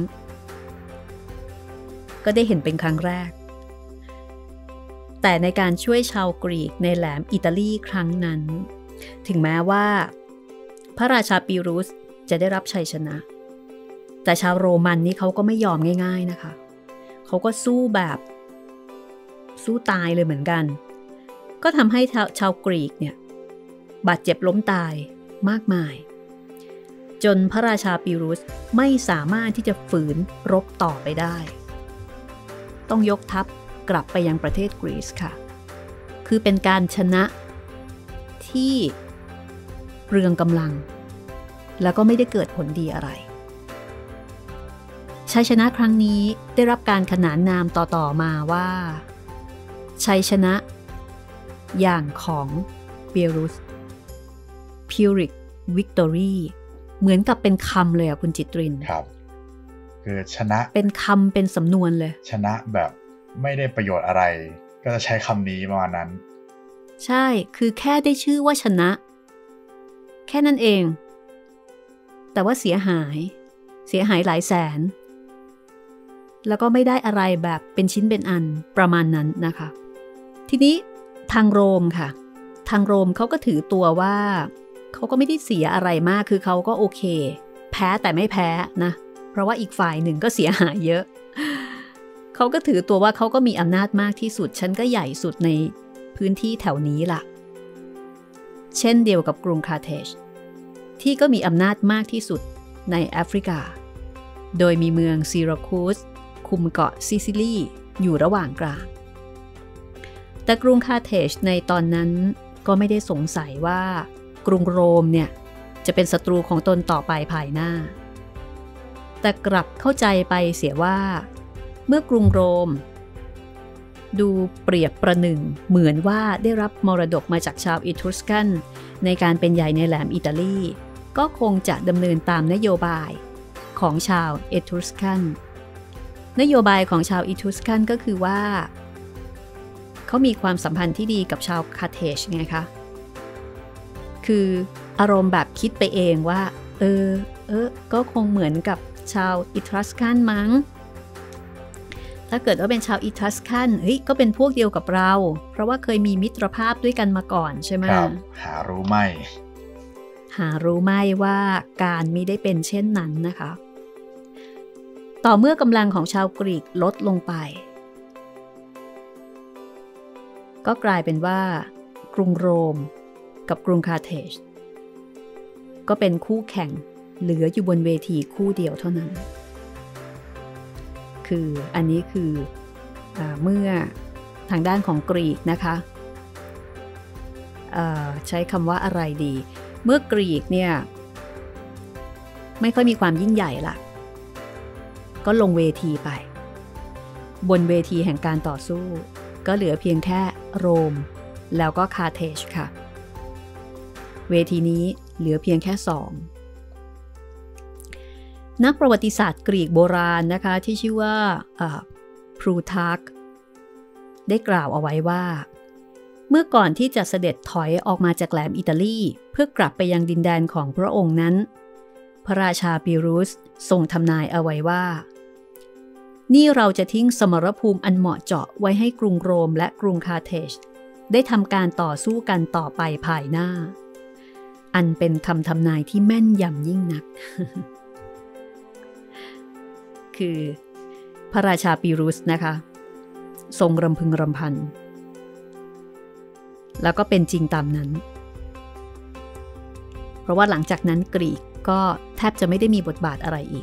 B: ก็ได้เห็นเป็นครั้งแรกแต่ในการช่วยชาวกรีกในแหลมอิตาลีครั้งนั้นถึงแม้ว่าพระราชาปิรุสจะได้รับชัยชนะแต่ชาวโรมันนี่เขาก็ไม่ยอมง่ายๆนะคะเขาก็สู้แบบสู้ตายเลยเหมือนกันก็ทำให้ชาวกรีกเนี่ยบาดเจ็บล้มตายมากมายจนพระราชาปิรุสไม่สามารถที่จะฝืนรบต่อไปได้ต้องยกทัพกลับไปยังประเทศกรีซค่ะคือเป็นการชนะที่เรืองกำลังแล้วก็ไม่ได้เกิดผลดีอะไรชัยชนะครั้งนี้ได้รับการขนานนามต่อมาว่าชัยชนะอย่างของปิรุสPyrrhic Victory เหมือนกับเป็นคำเลยอ่ะคุณจิตริน
C: ครับคือชนะ
B: เป็นคำเป็นสำนวนเลย
C: ชนะแบบไม่ได้ประโยชน์อะไรก็จะใช้คำนี้ประมาณนั้น
B: ใช่คือแค่ได้ชื่อว่าชนะแค่นั้นเองแต่ว่าเสียหายหลายแสนแล้วก็ไม่ได้อะไรแบบเป็นชิ้นเป็นอันประมาณนั้นนะคะทีนี้ทางโรมค่ะทางโรมเขาก็ถือตัวว่าเขาก็ไม่ได้เสียอะไรมากคือเขาก็โอเคแพ้แต่ไม่แพ้นะเพราะว่าอีกฝ่ายหนึ่งก็เสียหายเยอะเขาก็ถือตัวว่าเขาก็มีอำนาจมากที่สุดฉันก็ใหญ่สุดในพื้นที่แถวนี้ล่ะเช่นเดียวกับกรุงคาร์เทจที่ก็มีอำนาจมากที่สุดในแอฟริกาโดยมีเมืองซิราคูสคุมเกาะซิซิลีอยู่ระหว่างกลางแต่กรุงคาร์เทจในตอนนั้นก็ไม่ได้สงสัยว่ากรุงโรมเนี่ยจะเป็นศัตรูของตนต่อไปภายหน้าแต่กลับเข้าใจไปเสียว่าเมื่อกรุงโรมดูเปรียบประหนึ่งเหมือนว่าได้รับมรดกมาจากชาวอิทรุสกันในการเป็นใหญ่ในแหลมอิตาลีก็คงจะดำเนินตามนโยบายของชาวเอทรุสกันนโยบายของชาวอิทรุสกันก็คือว่าเขามีความสัมพันธ์ที่ดีกับชาวคาร์เทจไงคะคืออารมณ์แบบคิดไปเองว่าก็คงเหมือนกับชาวอิทรัสกันมั้งถ้าเกิดว่าเป็นชาวอิทรัสกันก็เป็นพวกเดียวกับเราเพราะว่าเคยมีมิตรภาพด้วยกันมาก่อนใช่ไหม
C: ครับหารู้ไหม
B: ว่าการมิได้เป็นเช่นนั้นนะคะต่อเมื่อกำลังของชาวกรีกลดลงไปก็กลายเป็นว่ากรุงโรมกับกรุงคาร์เทจก็เป็นคู่แข่งเหลืออยู่บนเวทีคู่เดียวเท่านั้นคืออันนี้คือเมื่อทางด้านของกรีกนะคะใช้คำว่าอะไรดีเมื่อกรีกเนี่ยไม่ค่อยมีความยิ่งใหญ่ละก็ลงเวทีไปบนเวทีแห่งการต่อสู้ก็เหลือเพียงแค่โรมแล้วก็คาร์เทจค่ะเวทีนี้เหลือเพียงแค่2นักประวัติศาสตร์กรีกโบราณนะคะที่ชื่อว่าพลูทาร์กได้กล่าวเอาไว้ว่าเมื่อก่อนที่จะเสด็จถอยออกมาจากแหลมอิตาลีเพื่อกลับไปยังดินแดนของพระองค์นั้นพระราชาปิรุสทรงทำนายเอาไว้ว่านี่เราจะทิ้งสมรภูมิอันเหมาะเจาะไว้ให้กรุงโรมและกรุงคาร์เทจได้ทำการต่อสู้กันต่อไปภายหน้าอันเป็นคำทำนายที่แม่นยำยิ่งนัก คือพระราชาปิรุสนะคะทรงรำพึงรำพันแล้วก็เป็นจริงตามนั้นเพราะว่าหลังจากนั้นกรีกก็แทบจะไม่ได้มีบทบาทอะไรอีก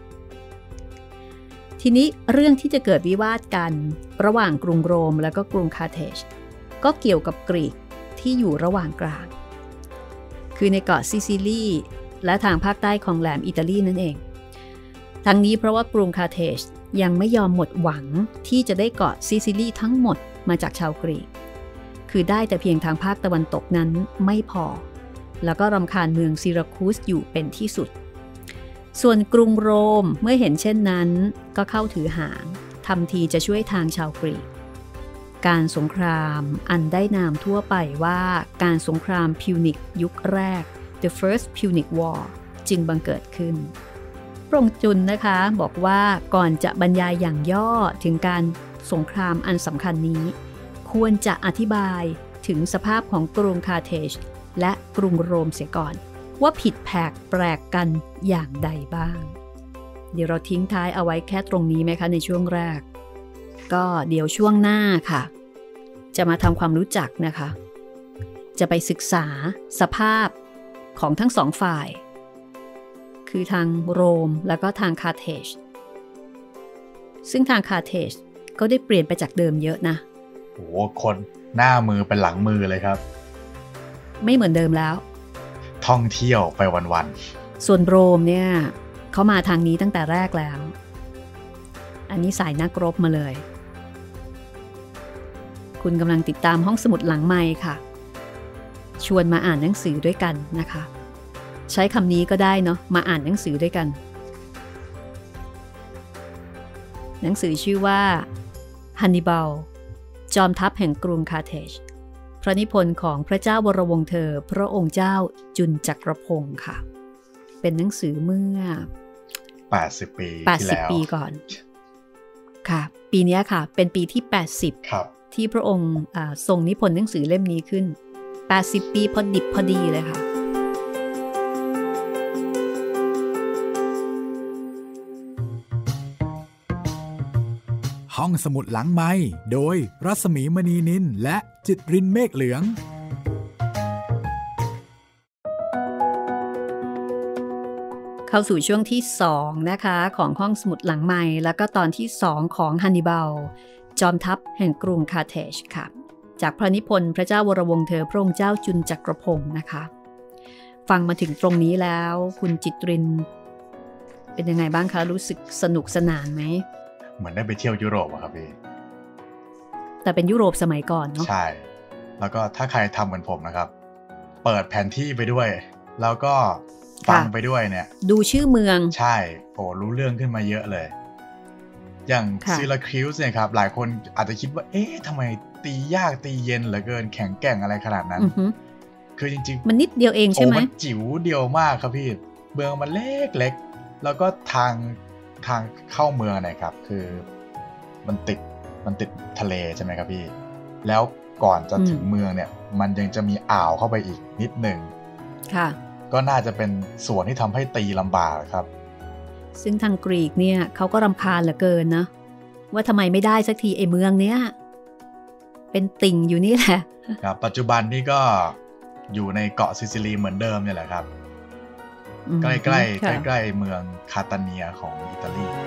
B: ทีนี้เรื่องที่จะเกิดวิวาทกันระหว่างกรุงโรมและก็กรุงคาร์เทจก็เกี่ยวกับกรีกที่อยู่ระหว่างกลางคือในเกาะซิซิลีและทางภาคใต้ของแหลมอิตาลีนั่นเองทั้งนี้เพราะว่ากรุงคาร์เทจยังไม่ยอมหมดหวังที่จะได้เกาะซิซิลีทั้งหมดมาจากชาวกรีกคือได้แต่เพียงทางภาคตะวันตกนั้นไม่พอแล้วก็รำคาญเมืองซิราคูสอยู่เป็นที่สุดส่วนกรุงโรมเมื่อเห็นเช่นนั้นก็เข้าถือหางทำทีจะช่วยทางชาวกรีกการสงครามอันได้นามทั่วไปว่าการสงครามพิวนิกยุคแรก The First Punic War จึงบังเกิดขึ้นพระองค์จุลนะคะบอกว่าก่อนจะบรรยายอย่างย่อถึงการสงครามอันสำคัญนี้ควรจะอธิบายถึงสภาพของกรุงคาร์เทจและกรุงโรมเสียก่อนว่าผิดแปลกกันอย่างใดบ้างเดี๋ยวเราทิ้งท้ายเอาไว้แค่ตรงนี้ไหมคะในช่วงแรกก็เดี๋ยวช่วงหน้าค่ะจะมาทำความรู้จักนะคะจะไปศึกษาสภาพของทั้งสองฝ่ายคือทางโรมแล้วก็ทางคาร์เทจซึ่งทางคาร์เทจก็ได้เปลี่ยนไปจากเดิมเยอะนะ
C: โอ้คนหน้ามือเป็นหลังมือเลยครับ
B: ไม่เหมือนเดิมแล้ว
C: ท่องเที่ยวไปวัน
B: ๆส่วนโรมเนี่ยเขามาทางนี้ตั้งแต่แรกแล้วอันนี้สายนักรบมาเลยคุณกำลังติดตามห้องสมุดหลังไมค์ค่ะชวนมาอ่านหนังสือด้วยกันนะคะใช้คำนี้ก็ได้เนาะมาอ่านหนังสือด้วยกันหนังสือชื่อว่าฮันนิบาลจอมทัพแห่งกรุงคาร์เทจพระนิพนธ์ของพระเจ้าวรวงศ์เธอพระองค์เจ้าจุลจักรพงศ์ค่ะเป็นหนังสือเมื่อ
C: 80 ปีที่แล้ว
B: 80 ปีก่อนค่ะปีนี้ค่ะเป็นปีที่80
C: ครับ
B: ที่พระองค์ทรงนิพนธ์หนังสือเล่มนี้ขึ้น80 ปีพอดิบพอดีเลยค่ะ
A: ห้องสมุดหลังไมค์โดยรัศมีมณีนินและจิตรินเมฆเหลือง
B: เข้าสู่ช่วงที่2นะคะของห้องสมุดหลังไมค์แล้วก็ตอนที่2ของฮันนิบาลจอมทัพแห่งกรุงคาร์เทจค่ะจากพระนิพนธ์พระเจ้าวรวงศ์เธอพระองค์เจ้าจุลจักรพงศ์นะคะฟังมาถึงตรงนี้แล้วคุณจิตรินเป็นยังไงบ้างคะรู้สึกสนุกสนานไหม
C: เหมือนได้ไปเที่ยวยุโรปอะครับพี่
B: แต่เป็นยุโรปสมัยก่อนเนาะ
C: ใช่แล้วก็ถ้าใครทำเหมือนผมนะครับเปิดแผนที่ไปด้วยแล้วก็ฟังไปด้วยเนี่ย
B: ดูชื่อเมือง
C: ใช่โอ้รู้เรื่องขึ้นมาเยอะเลยอย่างซิราคิวส์เนี่ยครับหลายคนอาจจะคิดว่าเอ๊ะทำไมตียากตีเย็นเหลือเกินแข็งแกร่งอะไรขนาดนั้นคือจริง
B: ๆมันนิดเดียวเองใช่ไหม
C: มันจิ๋วเดียวมากครับพี่เมืองมันเล็กๆแล้วก็ทางเข้าเมืองเนี่ยครับคือมันติดทะเลใช่ไหมครับพี่แล้วก่อนจะถึงเมืองเนี่ยมันยังจะมีอ่าวเข้าไปอีกนิดหนึ่ง
B: ค่ะ
C: ก็น่าจะเป็นส่วนที่ทำให้ตีลำบากครับ
B: ซึ่งทางกรีกเนี่ยเขาก็รำคาญเหลือเกินนะว่าทำไมไม่ได้สักทีไอ้เมืองเนี้ยเป็นติ่งอยู่นี่แหละ
C: ครับปัจจุบันนี่ก็อยู่ในเกาะซิซิลีเหมือนเดิมเนี่ยแหละครับใกล้ๆเมืองคาตาเนียของอิตาลี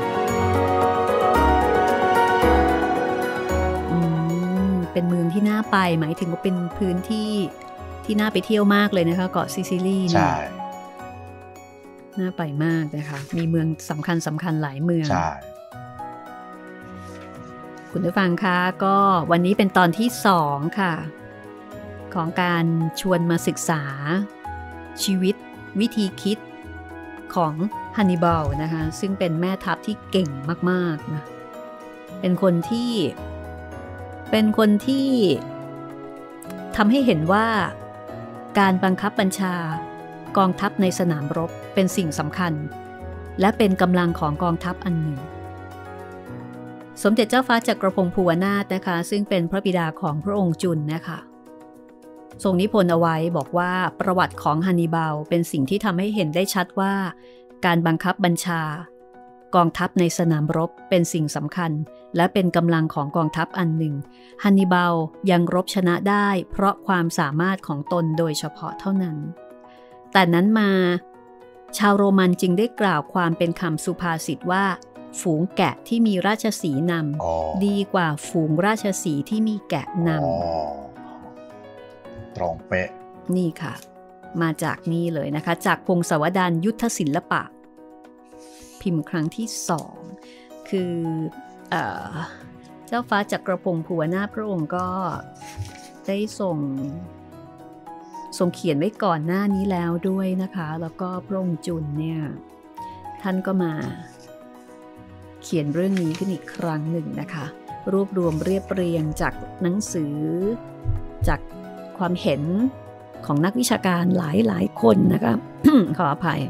B: เป็นเมืองที่น่าไปหมายถึงว่าเป็นพื้นที่ที่น่าไปเที่ยวมากเลยนะคะเกาะซิซิลีนี่
C: ใช่
B: น่าไปมากนะคะมีเมืองสำคัญหลายเมือง
C: ใช่
B: คุณผู้ฟังคะก็วันนี้เป็นตอนที่2ค่ะของการชวนมาศึกษาชีวิตวิธีคิดของฮันนิบาลนะคะซึ่งเป็นแม่ทัพที่เก่งมากๆนะเป็นคนที่ทำให้เห็นว่าการบังคับบัญชากองทัพในสนามรบเป็นสิ่งสำคัญและเป็นกำลังของกองทัพอันหนึ่งสมเด็จเจ้าฟ้าจักรพงศ์ภูวนาถนะคะซึ่งเป็นพระบิดาของพระองค์จุนนะคะทรงนิพนธ์เอาไว้บอกว่าประวัติของฮันนิบาลเป็นสิ่งที่ทำให้เห็นได้ชัดว่าการบังคับบัญชากองทัพในสนามรบเป็นสิ่งสำคัญและเป็นกำลังของกองทัพอันหนึ่งฮันนิบาลยังรบชนะได้เพราะความสามารถของตนโดยเฉพาะเท่านั้นแต่นั้นมาชาวโรมันจึงได้กล่าวความเป็นคำสุภาษิตว่าฝูงแกะที่มีราชสีห์นำดีกว่าฝูงราชสีห์ที่มีแกะน
C: ำตรงเป๊ะ
B: นี่ค่ะมาจากนี่เลยนะคะจากพงศาวดารยุทธศิลปะพิมพ์ครั้งที่2คือเจ้าฟ้าจักรพงศ์ภูวนาถพระองค์ก็ได้ส่งเขียนไว้ก่อนหน้านี้แล้วด้วยนะคะแล้วก็พระองค์จุนเนี่ยท่านก็มาเขียนเรื่องนี้ขึ้นอีกครั้งหนึ่งนะคะรวบรวมเรียบเรียงจากหนังสือจากความเห็นของนักวิชาการหลายคนนะคะ ขออภัย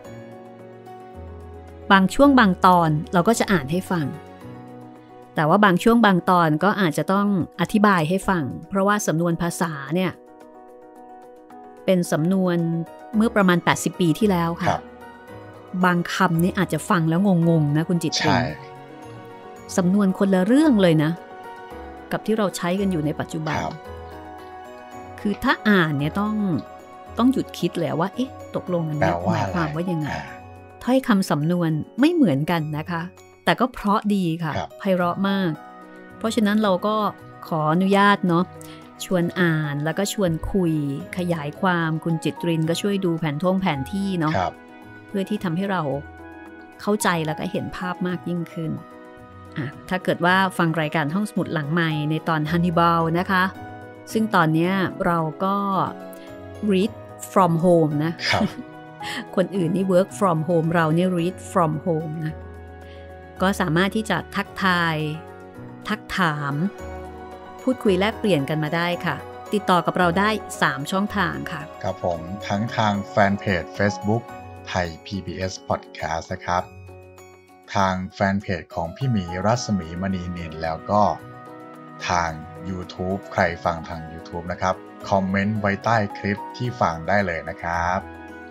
B: บางช่วงบางตอนเราก็จะอ่านให้ฟังแต่ว่าบางช่วงบางตอนก็อาจจะต้องอธิบายให้ฟังเพราะว่าสำนวนภาษาเนี่ยเป็นสำนวนเมื่อประมาณ80ปีที่แล้วค่ะบางคำนี่อาจจะฟังแล้วงงๆนะคุณจิตติสำนวนคนละเรื่องเลยนะกับที่เราใช้กันอยู่ในปัจจุบันคือถ้าอ่านเนี่ยต้องหยุดคิดเลยว่าเอ๊ะตกลงมันหมายความว่ายังไงถ้อยคำสำนวนไม่เหมือนกันนะคะแต่ก็เพราะดีค่ะไพเราะมากเพราะฉะนั้นเราก็ขออนุญาตเนาะชวนอ่านแล้วก็ชวนคุยขยายความคุณจิตรินก็ช่วยดูแผนที่เนาะเพื่อที่ทำให้เราเข้าใจแล้วก็เห็นภาพมากยิ่งขึ้นถ้าเกิดว่าฟังรายการห้องสมุดหลังใหม่ในตอนฮันนิบาลนะคะซึ่งตอนนี้เราก็ read from home นะ คนอื่นนี่ work from home เราเนี่ย read from home นะก็สามารถที่จะทักทายทักถามพูดคุยแลกเปลี่ยนกันมาได้ค่ะติดต่อกับเราได้3ช่องทางค่ะ
C: ครับผมทั้งทางแฟนเพจ Facebook ไทย PBS Podcast นะครับทางแฟนเพจของพี่หมีรัศมีมณีนินแล้วก็ทาง YouTube ใครฟังทาง YouTube นะครับคอมเมนต์ไว้ใต้คลิปที่ฟังได้เลยนะครับ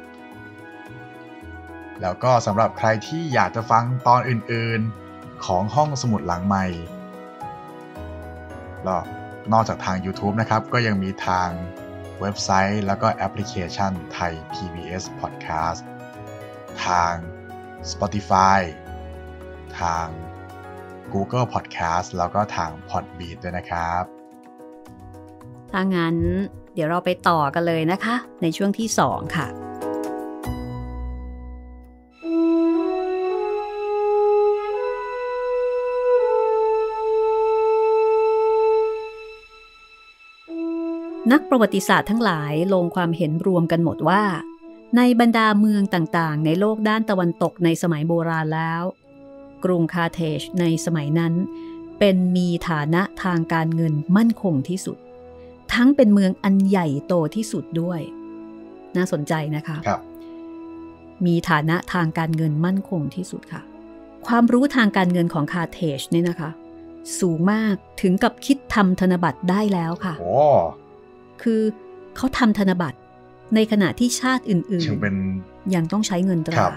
C: แล้วก็สำหรับใครที่อยากจะฟังตอนอื่นๆของห้องสมุดหลังไมค์แล้วนอกจากทาง YouTube นะครับก็ยังมีทางเว็บไซต์แล้วก็แอปพลิเคชันไทย PBS Podcast ทาง Spotify ทาง Google Podcast แล้วก็ทาง Podbean ด้วยนะครับ
B: ถ้างั้นเดี๋ยวเราไปต่อกันเลยนะคะในช่วงที่2ค่ะนักประวัติศาสตร์ทั้งหลายลงความเห็นรวมกันหมดว่าในบรรดาเมืองต่างๆในโลกด้านตะวันตกในสมัยโบราณแล้วกรุงคาร์เทจในสมัยนั้นเป็นมีฐานะทางการเงินมั่นคงที่สุดทั้งเป็นเมืองอันใหญ่โตที่สุดด้วยน่าสนใจนะคะ
C: ครับ
B: มีฐานะทางการเงินมั่นคงที่สุดค่ะความรู้ทางการเงินของคาร์เทจนี่นะคะสูงมากถึงกับคิดทำธนบัตรได้แล้วค่ะคือเขาทำธนบัตรในขณะที่ชาติอื่นๆยังต้องใช้เงินตรา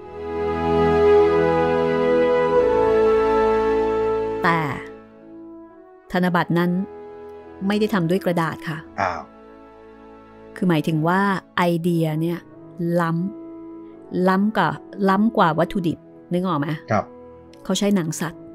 B: แต่ธนบัตรนั้นไม่ได้ทำด้วยกระดาษค่ะคือหมายถึงว่าไอเดียเนี่ยล้ล้ำกว่าวัตถุดิบนึกออกไหม
C: ครับ
B: เขาใช้หนังสัตว์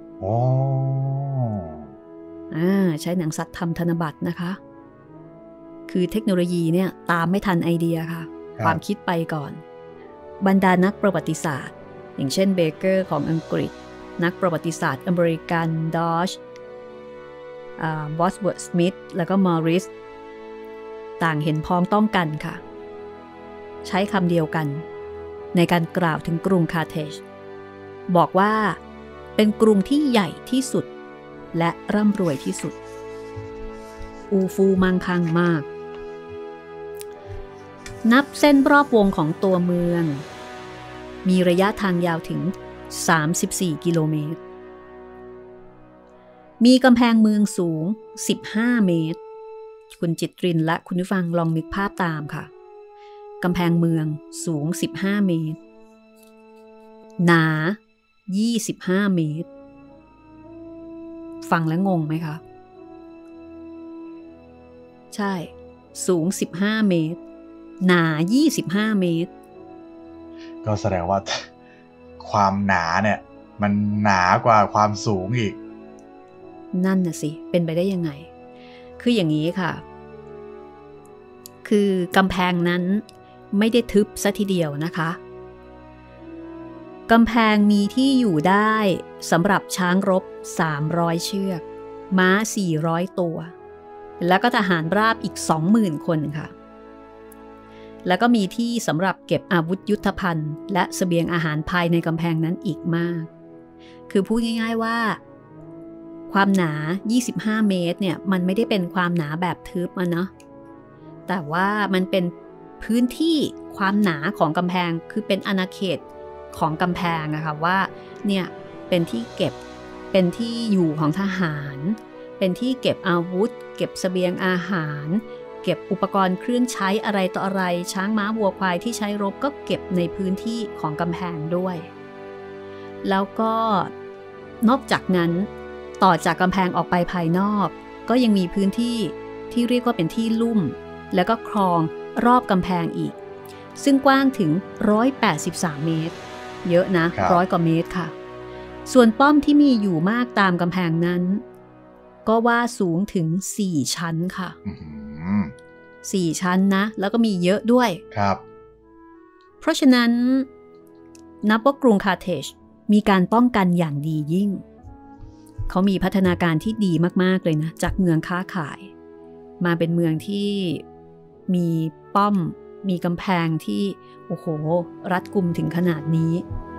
B: ใช้หนังสัตว์ทำธนบัตรนะคะคือเทคโนโลยีเนี่ยตามไม่ทันไอเดียค่ะความคิดไปก่อนบรรดานักประวัติศาสตร์อย่างเช่นเบเกอร์ของอังกฤษนักประวัติศาสตร์อเมริกันดอชบอสเวิร์ธสมิธแล้วก็มอริสต่างเห็นพ้องต้องกันค่ะใช้คำเดียวกันในการกล่าวถึงกรุงคาร์เทจบอกว่าเป็นกรุงที่ใหญ่ที่สุดและร่ำรวยที่สุดอูฟูมั่งคั่งมากนับเส้นรอบวงของตัวเมืองมีระยะทางยาวถึง34 กิโลเมตรมีกำแพงเมืองสูง15 เมตรคุณจิตรินและคุณผู้ฟังลองนึกภาพตามค่ะกำแพงเมืองสูง15 เมตรหนา25 เมตรฟังแล้วงงไหมคะใช่สูง15 เมตรหนา25 เมตร
C: ก็แสดงว่าความหนาเนี่ยมันหนากว่าความสูงอีก
B: นั่นน่ะสิเป็นไปได้ยังไงคืออย่างนี้ค่ะคือกำแพงนั้นไม่ได้ทึบซะทีเดียวนะคะกำแพงมีที่อยู่ได้สำหรับช้างรบ300 เชือกม้า400 ตัวแล้วก็ทหารราบอีก 20,000 คนค่ะแล้วก็มีที่สำหรับเก็บอาวุธยุทโธภัณฑ์และเสบียงอาหารภายในกำแพงนั้นอีกมากคือพูดง่ายๆว่าความหนา25 เมตรเนี่ยมันไม่ได้เป็นความหนาแบบทึบเนาะแต่ว่ามันเป็นพื้นที่ความหนาของกำแพงคือเป็นอาณาเขตของกำแพงนะคะว่าเนี่ยเป็นที่เก็บเป็นที่อยู่ของทหารเป็นที่เก็บอาวุธเก็บเสบียงอาหารเก็บอุปกรณ์เครื่องใช้อะไรต่ออะไรช้างม้าวัวควายที่ใช้รบก็เก็บในพื้นที่ของกำแพงด้วยแล้วก็นอกจากนั้นต่อจากกำแพงออกไปภายนอกก็ยังมีพื้นที่ที่เรียกว่าเป็นที่ลุ่มแล้วก็คลองรอบกำแพงอีกซึ่งกว้างถึง183 เมตรเยอะนะ100 กว่าเมตรค่ะส่วนป้อมที่มีอยู่มากตามกำแพงนั้นก็ว่าสูงถึง4 ชั้นค่ะ4 ชั้นนะแล้วก็มีเยอะด้วย
C: ครับ
B: เพราะฉะนั้นนับว่ากรุงคาร์เทจมีการป้องกันอย่างดียิ่งเขามีพัฒนาการที่ดีมากๆเลยนะจากเมืองค้าขายมาเป็นเมืองที่มีป้อมมีกำแพงที่โอ้โหรัดกุมถึงขนาดนี้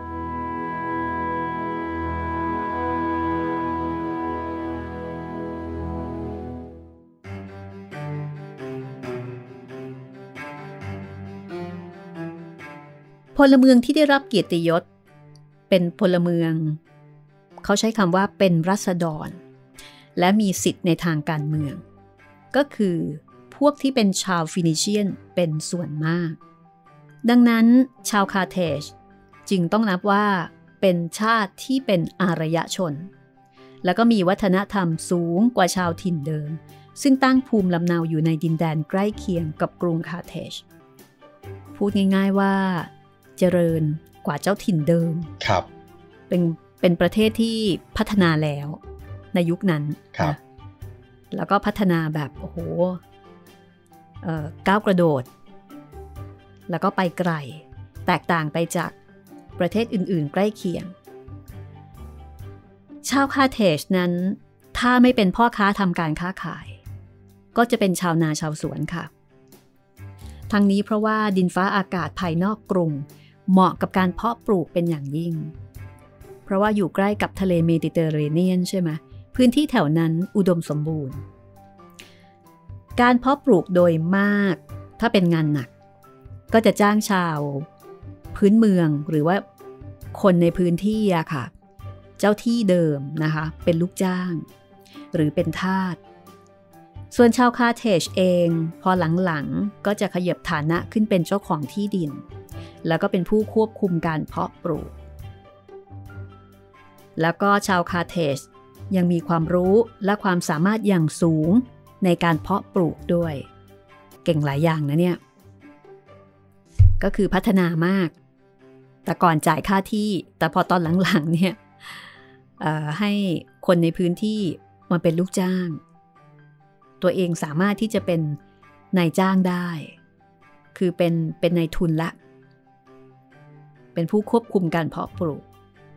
B: พลเมืองที่ได้รับเกียรติยศเป็นพลเมืองเขาใช้คำว่าเป็นราษฎรและมีสิทธิ์ในทางการเมืองก็คือพวกที่เป็นชาวฟินิเชียนเป็นส่วนมากดังนั้นชาวคาร์เทจจึงต้องนับว่าเป็นชาติที่เป็นอารยชนแล้วก็มีวัฒนธรรมสูงกว่าชาวถิ่นเดิมซึ่งตั้งภูมิลำเนาอยู่ในดินแดนใกล้เคียงกับกรุงคาร์เทจพูดง่ายๆว่าเจริญกว่าเจ้าถิ่นเดิม
C: ครับ
B: เป็นประเทศที่พัฒนาแล้วในยุคนั้นนะแล้วก็พัฒนาแบบโอ้โหก้าวกระโดดแล้วก็ไปไกลแตกต่างไปจากประเทศอื่นๆใกล้เคียงชาวคาร์เทจนั้นถ้าไม่เป็นพ่อค้าทำการค้าขายก็จะเป็นชาวนาชาวสวนค่ะทั้งนี้เพราะว่าดินฟ้าอากาศภายนอกกรุงเหมาะกับการเพาะปลูกเป็นอย่างยิ่งเพราะว่าอยู่ใกล้กับทะเลเมดิเตอร์เรเนียนใช่ไหมพื้นที่แถวนั้นอุดมสมบูรณ์การเพาะปลูกโดยมากถ้าเป็นงานหนักก็จะจ้างชาวพื้นเมืองหรือว่าคนในพื้นที่อะค่ะเจ้าที่เดิมนะคะเป็นลูกจ้างหรือเป็นทาสส่วนชาวคาร์เทจเองพอหลังๆก็จะขยับฐานะขึ้นเป็นเจ้าของที่ดินแล้วก็เป็นผู้ควบคุมการเพาะปลูกแล้วก็ชาวคาร์เทจยังมีความรู้และความสามารถอย่างสูงในการเพาะปลูกด้วยเก่งหลายอย่างนะเนี่ยก็คือพัฒนามากแต่ก่อนจ่ายค่าที่แต่พอตอนหลังๆเนี่ยให้คนในพื้นที่มาเป็นลูกจ้างตัวเองสามารถที่จะเป็นนายจ้างได้คือเป็นนายทุนละเป็นผู้ควบคุมการเพาะปลูก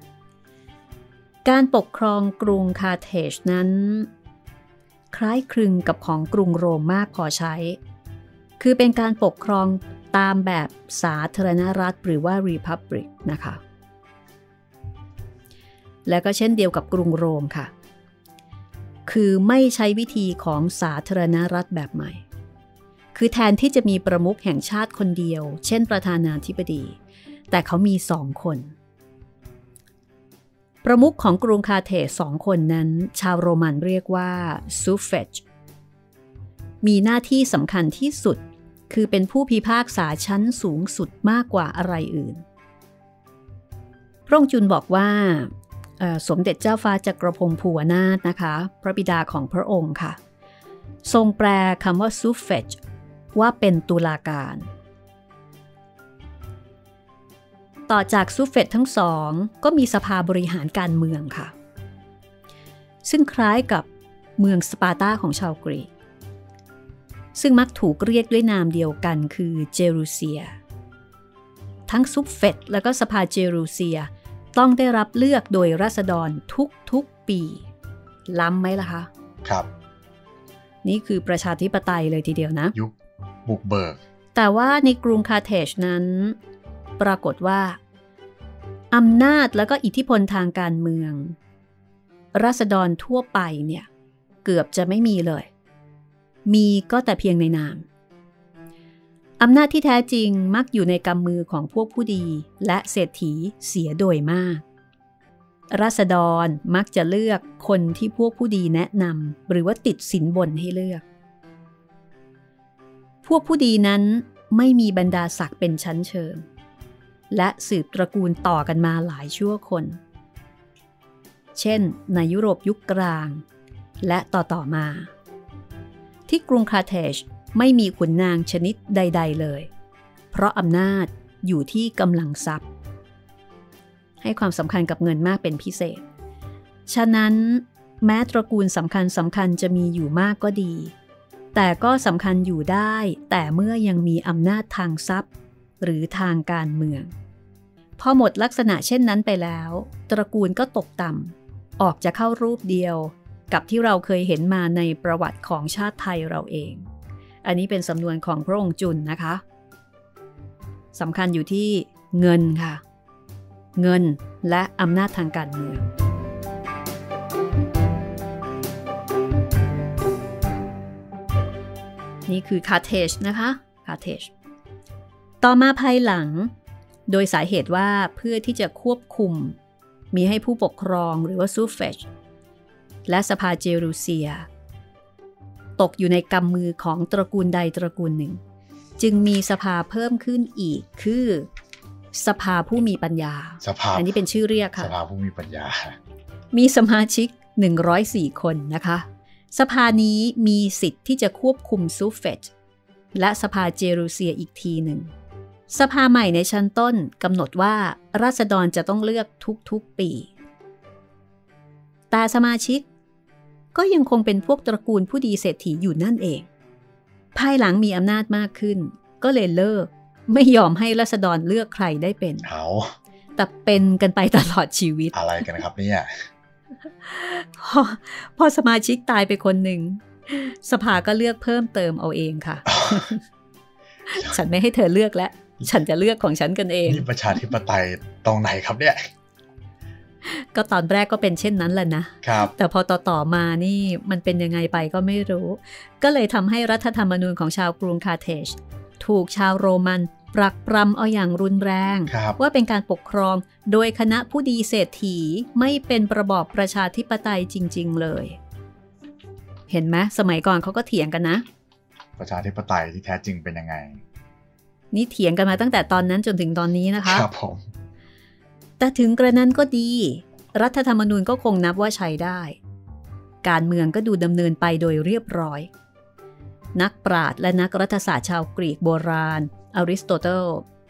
B: การปกครองกรุงคาร์เทจนั้นคล้ายคลึงกับของกรุงโรมมากพอใช้คือเป็นการปกครองตามแบบสาธารณรัฐหรือว่า Republic นะคะและก็เช่นเดียวกับกรุงโรมค่ะคือไม่ใช้วิธีของสาธารณรัฐแบบใหม่คือแทนที่จะมีประมุขแห่งชาติคนเดียวเช่นประธานาธิบดีแต่เขามี2 คนประมุขของกรุงคาร์เทจ2 คนนั้นชาวโรมันเรียกว่าซูเฟจมีหน้าที่สำคัญที่สุดคือเป็นผู้พิพากษาชั้นสูงสุดมากกว่าอะไรอื่นพระองค์จุนบอกว่าสมเด็จเจ้าฟ้าจักรพงศ์ภูวนาถนะคะพระบิดาของพระองค์ค่ะทรงแปลคำว่าซูเฟจว่าเป็นตุลาการต่อจากซูเฟจทั้ง2ก็มีสภาบริหารการเมืองค่ะซึ่งคล้ายกับเมืองสปาร์ตาของชาวกรีกซึ่งมักถูกเรียกด้วยนามเดียวกันคือเจรูเซียทั้งซูเฟจและก็สภาเจรูเซียต้องได้รับเลือกโดยราษฎรทุกปีล้ำไหมล่ะคะ
C: ครับ
B: นี่คือประชาธิปไตยเลยทีเดียวนะ
C: ยุคบุกเบิก
B: แต่ว่าในกรุงคาร์เทจนั้นปรากฏว่าอำนาจและก็อิทธิพลทางการเมืองราษฎรทั่วไปเนี่ยเกือบจะไม่มีเลยมีก็แต่เพียงในนามอำนาจที่แท้จริงมักอยู่ในกำมือของพวกผู้ดีและเศรษฐีเสียโดยมากราษฎรมักจะเลือกคนที่พวกผู้ดีแนะนำหรือว่าติดสินบนให้เลือกพวกผู้ดีนั้นไม่มีบรรดาศักดิ์เป็นชั้นเชิงและสืบตระกูลต่อกันมาหลายชั่วคนเช่นในยุโรปยุคกลางและต่อมาที่กรุงคาร์เทจไม่มีขุนนางชนิดใดๆเลยเพราะอำนาจอยู่ที่กำลังทรัพย์ให้ความสำคัญกับเงินมากเป็นพิเศษฉะนั้นแม้ตระกูลสำคัญจะมีอยู่มากก็ดีแต่ก็สำคัญอยู่ได้แต่เมื่อยังมีอำนาจทางทรัพย์หรือทางการเมืองพอหมดลักษณะเช่นนั้นไปแล้วตระกูลก็ตกต่ำออกจะเข้ารูปเดียวกับที่เราเคยเห็นมาในประวัติของชาติไทยเราเองอันนี้เป็นสำนวนของพระองค์จุนนะคะสำคัญอยู่ที่เงินค่ะเงินและอำนาจทางการเมืองนี่คือคาร์เทจนะคะคาร์เทจต่อมาภายหลังโดยสาเหตุว่าเพื่อที่จะควบคุมมีให้ผู้ปกครองหรือว่าซูเฟจและสภาเจรูเซียตกอยู่ในกำมือของตระกูลใดตระกูลหนึ่งจึงมีสภาเพิ่มขึ้นอีกคือสภาผู้มีปัญญาอันนี้เป็นชื่อเรียกค่ะ
C: สภาผู้มีปัญญา
B: มีสมาชิก104 คนนะคะสภานี้มีสิทธิ์ที่จะควบคุมซูเฟจและสภาเจรูเซียอีกทีหนึ่งสภาใหม่ในชั้นต้นกำหนดว่าราษฎรจะต้องเลือกทุกๆปีแต่สมาชิกก็ยังคงเป็นพวกตระกูลผู้ดีเศรษฐีอยู่นั่นเองภายหลังมีอำนาจมากขึ้นก็เลยเลิกไม่ยอมให้ราษฎรเลือกใครได้เป็นแต่เป็นกันไปตลอดชีวิต
C: อะไรกันครับเนี่ย
B: พอสมาชิกตายไปคนหนึ่งสภาก็เลือกเพิ่มเติมเอาเองค่ะ ฉันไม่ให้เธอเลือกแล้วฉันจะเลือกของฉันกันเอง
C: นี่ประชาธิปไตยตรงไหนครับเนี่ย
B: ก็ตอนแรกก็เป็นเช่นนั้นแหละนะครับแต่พอต่อมานี่มันเป็นยังไงไปก็ไม่รู้ก็เลยทำให้รัฐธรรมนูญของชาวกรุงคาร์เทจถูกชาวโรมันปรักปรำเอาอย่างรุนแรงว่าเป็นการปกครองโดยคณะผู้ดีเศรษฐีไม่เป็นระบอบประชาธิปไตยจริงๆเลยเห็นไหมสมัยก่อนเขาก็เถียงกันนะ
C: ประชาธิปไตยที่แท้จริงเป็นยังไง
B: นี่เถียงกันมาตั้งแต่ตอนนั้นจนถึงตอนนี้นะคะ
C: ครับผม
B: แต่ถึงกระนั้นก็ดีรัฐธรรมนูญก็คงนับว่าใช้ได้การเมืองก็ดูดำเนินไปโดยเรียบร้อยนักปราชญ์และนักรัฐศาสตร์ชาวกรีกโบราณอริสโตเติล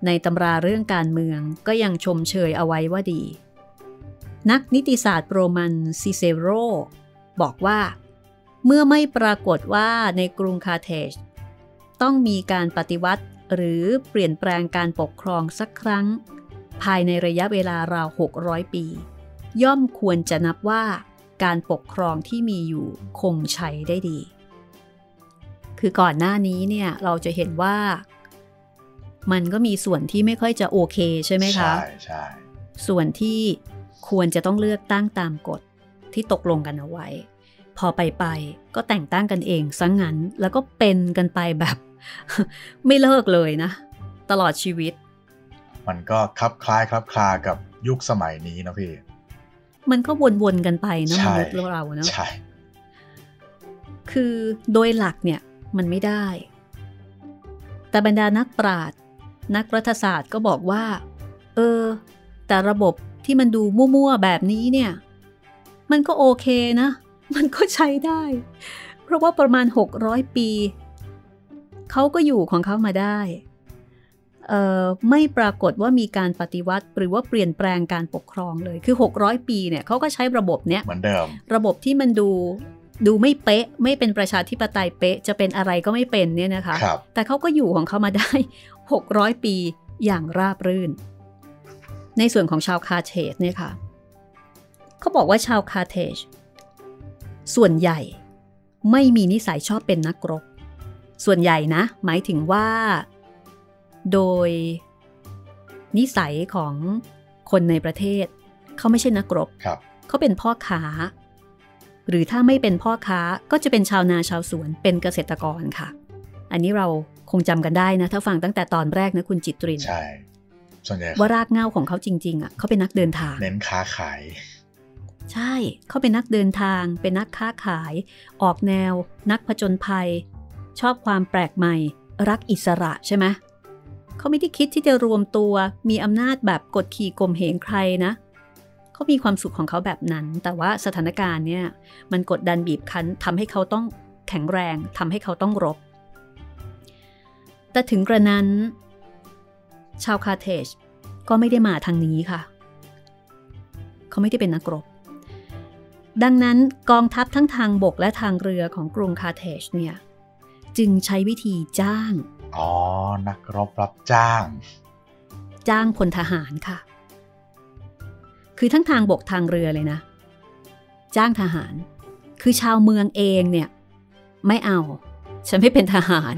B: ในตำราเรื่องการเมืองก็ยังชมเชยเอาไว้ว่าดีนักนิติศาสตร์โรมันซิเซโรบอกว่าเมื่อไม่ปรากฏว่าในกรุงคาร์เทจต้องมีการปฏิวัติหรือเปลี่ยนแปลงการปกครองสักครั้งภายในระยะเวลาราว600 ปีย่อมควรจะนับว่าการปกครองที่มีอยู่คงใช้ได้ดีคือก่อนหน้านี้เนี่ยเราจะเห็นว่ามันก็มีส่วนที่ไม่ค่อยจะโอเคใช่ไหมคะ
C: ใช่
B: ส่วนที่ควรจะต้องเลือกตั้งตามกฎที่ตกลงกันเอาไว้พอไปก็แต่งตั้งกันเองซะงั้นแล้วก็เป็นกันไปแบบ ไม่เลิกเลยนะตลอดชีวิต
C: มันก็คลับคล้ายคลับคลากับยุคสมัยนี้นะพี่
B: มันก็วนๆกันไปนะมนุษย์เราเนาะ
C: ใช่
B: คือโดยหลักเนี่ยมันไม่ได้แต่บรรดานักปราชญ์นักรัฐศาสตร์ก็บอกว่าแต่ระบบที่มันดูมั่วๆแบบนี้เนี่ยมันก็โอเคนะมันก็ใช้ได้เพราะว่าประมาณ600 ปีเขาก็อยู่ของเขามาได้ไม่ปรากฏว่ามีการปฏิวัติหรือว่าเปลี่ยนแปลงการปกครองเลยคือ600 ปีเนี่ยเขาก็ใช้ระบบเนี้ย
C: เหมือนเดิม
B: ระบบที่มันดูไม่เป๊ะไม่เป็นประชาธิปไตยเป๊ะจะเป็นอะไรก็ไม่เป็นเนี่ยนะคะแต่เขาก็อยู่ของเขามาได้600 ปีอย่างราบรื่นในส่วนของชาวคาร์เทจเนี่ยค่ะเขาบอกว่าชาวคาร์เทจส่วนใหญ่ไม่มีนิสัยชอบเป็นนักรบส่วนใหญ่นะหมายถึงว่าโดยนิสัยของคนในประเทศเขาไม่ใช่นักรบเขาเป็นพ่อค้าหรือถ้าไม่เป็นพ่อค้าก็จะเป็นชาวนาชาวสวนเป็นเกษตรกรค่ะอันนี้เราคงจำกันได้นะถ้าฟังตั้งแต่ตอนแรกนะคุณจิตริน
C: ใช่ส่วนใหญ่
B: ว่ารากเหง้าของเขาจริงๆอ่ะเขาเป็นนักเดินทาง
C: เน้นค้าขาย
B: ใช่เขาเป็นนักเดินทางเป็นนักค้าขายออกแนวนักผจญภัยชอบความแปลกใหม่รักอิสระใช่ไหมเขาไม่ได้คิดที่จะรวมตัวมีอำนาจแบบกดขี่ข่มเหงใครนะเขามีความสุขของเขาแบบนั้นแต่ว่าสถานการณ์เนี่ยมันกดดันบีบคั้นทำให้เขาต้องแข็งแรงทำให้เขาต้องรบแต่ถึงกระนั้นชาวคาร์เทจก็ไม่ได้มาทางนี้ค่ะเขาไม่ได้เป็นนักรบดังนั้นกองทัพทั้งทางบกและทางเรือของกรุงคาร์เทจเนี่ยจึงใช้วิธีจ้าง
C: นักรบรับจ้าง
B: พลทหารค่ะคือทั้งทางบกทางเรือเลยนะจ้างทหารคือชาวเมืองเองเนี่ยไม่เอาฉันไม่เป็นทหาร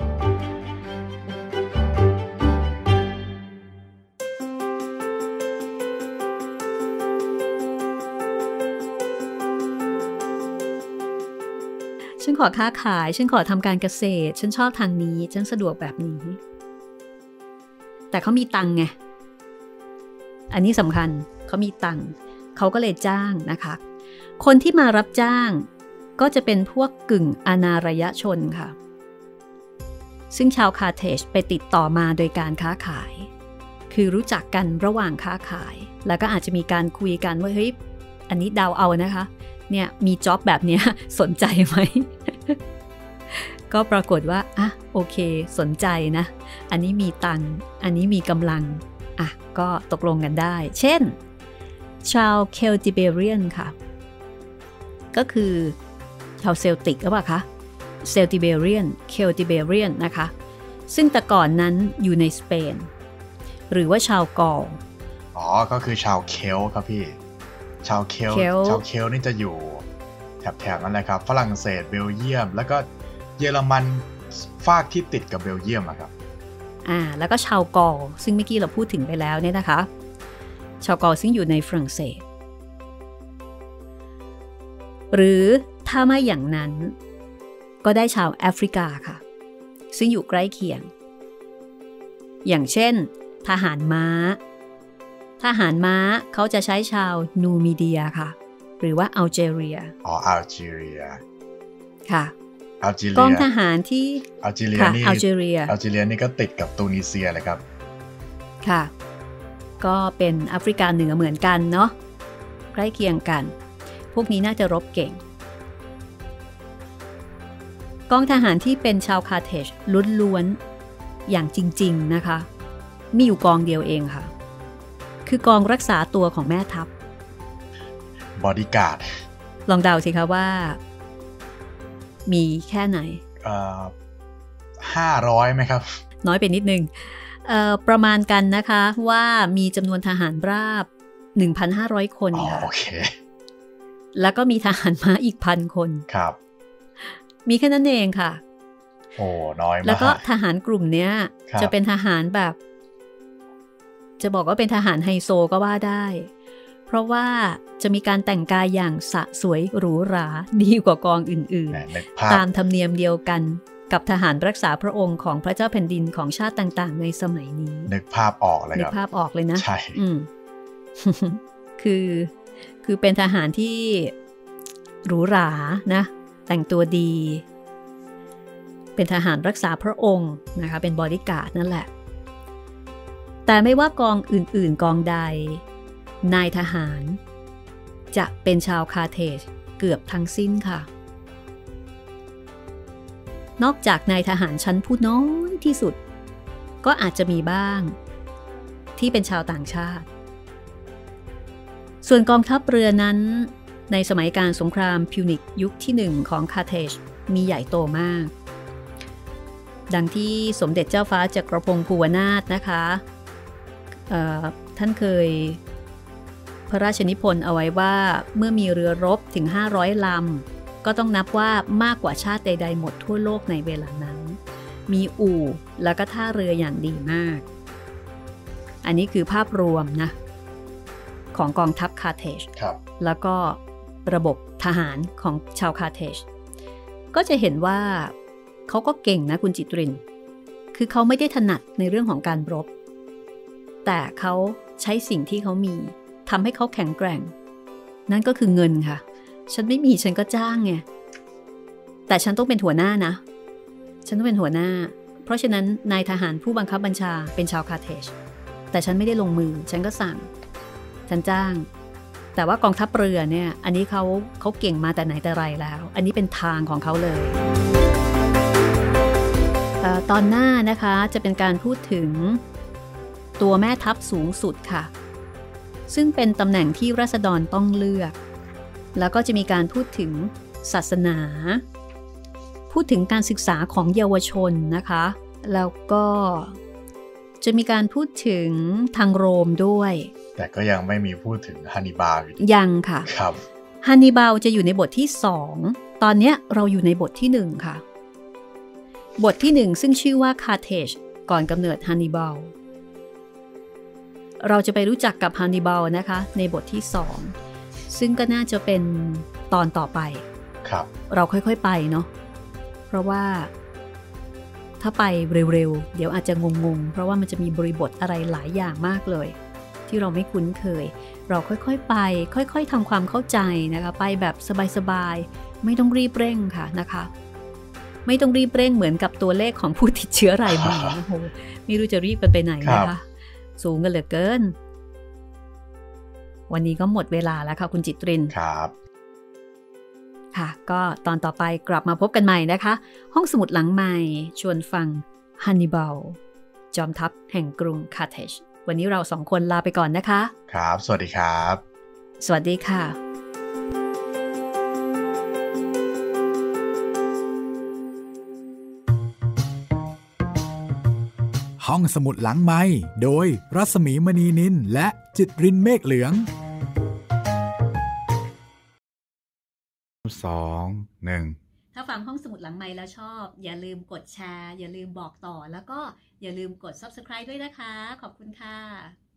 B: ฉันขอค้าขายฉันขอทำการเกษตรฉันชอบทางนี้ฉันสะดวกแบบนี้แต่เขามีตังค์ไงอันนี้สำคัญเขามีตังค์เขาก็เลยจ้างนะคะคนที่มารับจ้างก็จะเป็นพวกกึ่งอนาารยชนค่ะซึ่งชาวคาร์เทจไปติดต่อมาโดยการค้าขายคือรู้จักกันระหว่างค้าขายแล้วก็อาจจะมีการคุยกันว่าเฮ้ยอันนี้เดาเอานะคะเนี่ยมีจ็อบแบบนี้สนใจไหม ก็ปรากฏว่าอ่ะโอเคสนใจนะอันนี้มีตังค์อันนี้มีกำลังอ่ะก็ตกลงกันได้เช่นชาวเคลติเบเรียนค่ะก็คือชาวเซลติกหรือเปล่าคะเซลติเบเรียนเคลติเบเรียนนะคะซึ่งแต่ก่อนนั้นอยู่ในสเปนหรือว่าชาวกอล
C: ก็คือชาวเคลครับพี่ชาวเคลนี่จะอยู่แถบนั้นแหละครับฝรั่งเศสเบลเยียมแล้วก็เยอรมันฝากที่ติดกับเบลเยียมอะครับ
B: แล้วก็ชาวกอลซึ่งเมื่อกี้เราพูดถึงไปแล้วเนี่ยนะคะชาวกอลซึ่งอยู่ในฝรั่งเศสหรือถ้าไม่อย่างนั้นก็ได้ชาวแอฟริกาค่ะซึ่งอยู่ใกล้เคียงอย่างเช่นทหารม้าเขาจะใช้ชาวนูมิเดียค่ะหรือว่าอัลจีเรีย
C: อัลจีเรีย
B: ค่ะกองทหารที่
C: อัลจีเรียนี่ก็ติดกับตูนิเซียเลยครับ
B: ค่ะก็เป็นแอฟริกาเหนือเหมือนกันเนาะใกล้เคียงกันพวกนี้น่าจะรบเก่งกองทหารที่เป็นชาวคาร์เทจล้วนๆอย่างจริงๆนะคะมีอยู่กองเดียวเองค่ะคือกองรักษาตัวของแม่ทัพ
C: บอดี้การ์ด
B: ลองเดาสิคะว่ามีแค่ไหน
C: 500ไหมครับ
B: น้อยไปนิดนึงประมาณกันนะคะว่ามีจำนวนทหารราบ 1,500 คนค่ะ
C: โอเค
B: แล้วก็มีทหารม้าอีก 1,000 คน
C: ครับ
B: มีแค่นั้นเองค่ะ
C: โอ้น้อยมาก
B: แล้วก็ทหารกลุ่มเนี้ยจะเป็นทหารแบบจะบอกว่าเป็นทหารไฮโซก็ว่าได้เพราะว่าจะมีการแต่งกายอย่างสะสวยหรูหราดีกว่ากองอื่นๆตามธรรมเนียมเดียวกันกับทหารรักษาพระองค์ของพระเจ้าแผ่นดินของชาติต่างๆในสมัยนี้
C: นึกภาพออกเลยครับ
B: นึกภาพออกเลยนะ
C: ใช่
B: คือเป็นทหารที่หรูหรานะแต่งตัวดีเป็นทหารรักษาพระองค์นะคะเป็นบอดี้การ์ดนั่นแหละแต่ไม่ว่ากองอื่นๆกองใดนายทหารจะเป็นชาวคาร์เทจเกือบทั้งสิ้นค่ะนอกจากนายทหารชั้นผู้น้อยที่สุดก็อาจจะมีบ้างที่เป็นชาวต่างชาติส่วนกองทัพเรือนั้นในสมัยการสงครามพิวนิกยุคที่1ของคาร์เทจมีใหญ่โตมากดังที่สมเด็จเจ้าฟ้าจักรพงศ์ภูวนาถนะคะท่านเคยพระราชนิพนธ์เอาไว้ว่าเมื่อมีเรือรบถึง500 ลำก็ต้องนับว่ามากกว่าชาติใดๆหมดทั่วโลกในเวลานั้นมีอู่แล้วก็ท่าเรืออย่างดีมากอันนี้คือภาพรวมนะของกองทัพคาร์เทจแล้วก็ระบบทหารของชาวคาร์เทจก็จะเห็นว่าเขาก็เก่งนะคุณจิตรินคือเขาไม่ได้ถนัดในเรื่องของการรบแต่เขาใช้สิ่งที่เขามีทำให้เขาแข็งแกร่งนั่นก็คือเงินค่ะฉันไม่มีฉันก็จ้างไงแต่ฉันต้องเป็นหัวหน้านะฉันต้องเป็นหัวหน้าเพราะฉะนั้นนายทหารผู้บังคับบัญชาเป็นชาวคาร์เทจแต่ฉันไม่ได้ลงมือฉันก็สั่งฉันจ้างแต่ว่ากองทัพเรือเนี่ยอันนี้เขาเก่งมาแต่ไหนแต่ไรแล้วอันนี้เป็นทางของเขาเลยตอนหน้านะคะจะเป็นการพูดถึงตัวแม่ทัพสูงสุดค่ะซึ่งเป็นตำแหน่งที่ราษฎรต้องเลือกแล้วก็จะมีการพูดถึงศาสนาพูดถึงการศึกษาของเยาวชนนะคะแล้วก็จะมีการพูดถึงทางโรมด้วย
C: แต่ก็ยังไม่มีพูดถึงฮันนิบาล
B: ยังค่ะ
C: ครับ
B: ฮันนิบาลจะอยู่ในบทที่2ตอนนี้เราอยู่ในบทที่1ค่ะบทที่1ซึ่งชื่อว่าคาร์เทจก่อนกำเนิดฮันนิบาลเราจะไปรู้จักกับฮันนิบาลนะคะในบทที่2ซึ่งก็น่าจะเป็นตอนต่อไป
C: ครับ
B: เราค่อยๆไปเนาะเพราะว่าถ้าไปเร็วๆเดี๋ยวอาจจะงงๆเพราะว่ามันจะมีบริบทอะไรหลายอย่างมากเลยที่เราไม่คุ้นเคยเราค่อยๆไปค่อยๆทำความเข้าใจนะคะไปแบบสบายๆไม่ต้องรีบเร่งค่ะนะคะไม่ต้องรีบเร่งเหมือนกับตัวเลขของผู้ติดเชื้อรายใหม่โอ้โหไม่รู้จะรีบกันไปไหนนะคะสูงกันเหลือเกินวันนี้ก็หมดเวลาแล้วค่ะคุณจิตริน
C: ครับ
B: ค่ะก็ตอนต่อไปกลับมาพบกันใหม่นะคะห้องสมุดหลังใหม่ชวนฟังฮันนิบาลจอมทัพแห่งกรุงคาร์เทจวันนี้เรา2คนลาไปก่อนนะคะ
C: ครับสวัสดีครับ
B: สวัสดีค่ะ
A: ห้องสมุดหลังไมค์โดยรัศมีมณีนินและจิตรินเมฆเหลือง2 1
B: ถ้าฟังห้องสมุดหลังไมค์แล้วชอบอย่าลืมกดแชร์อย่าลืมบอกต่อแล้วก็อย่าลืมกด Subscribe ด้วยนะคะขอบคุณค่ะ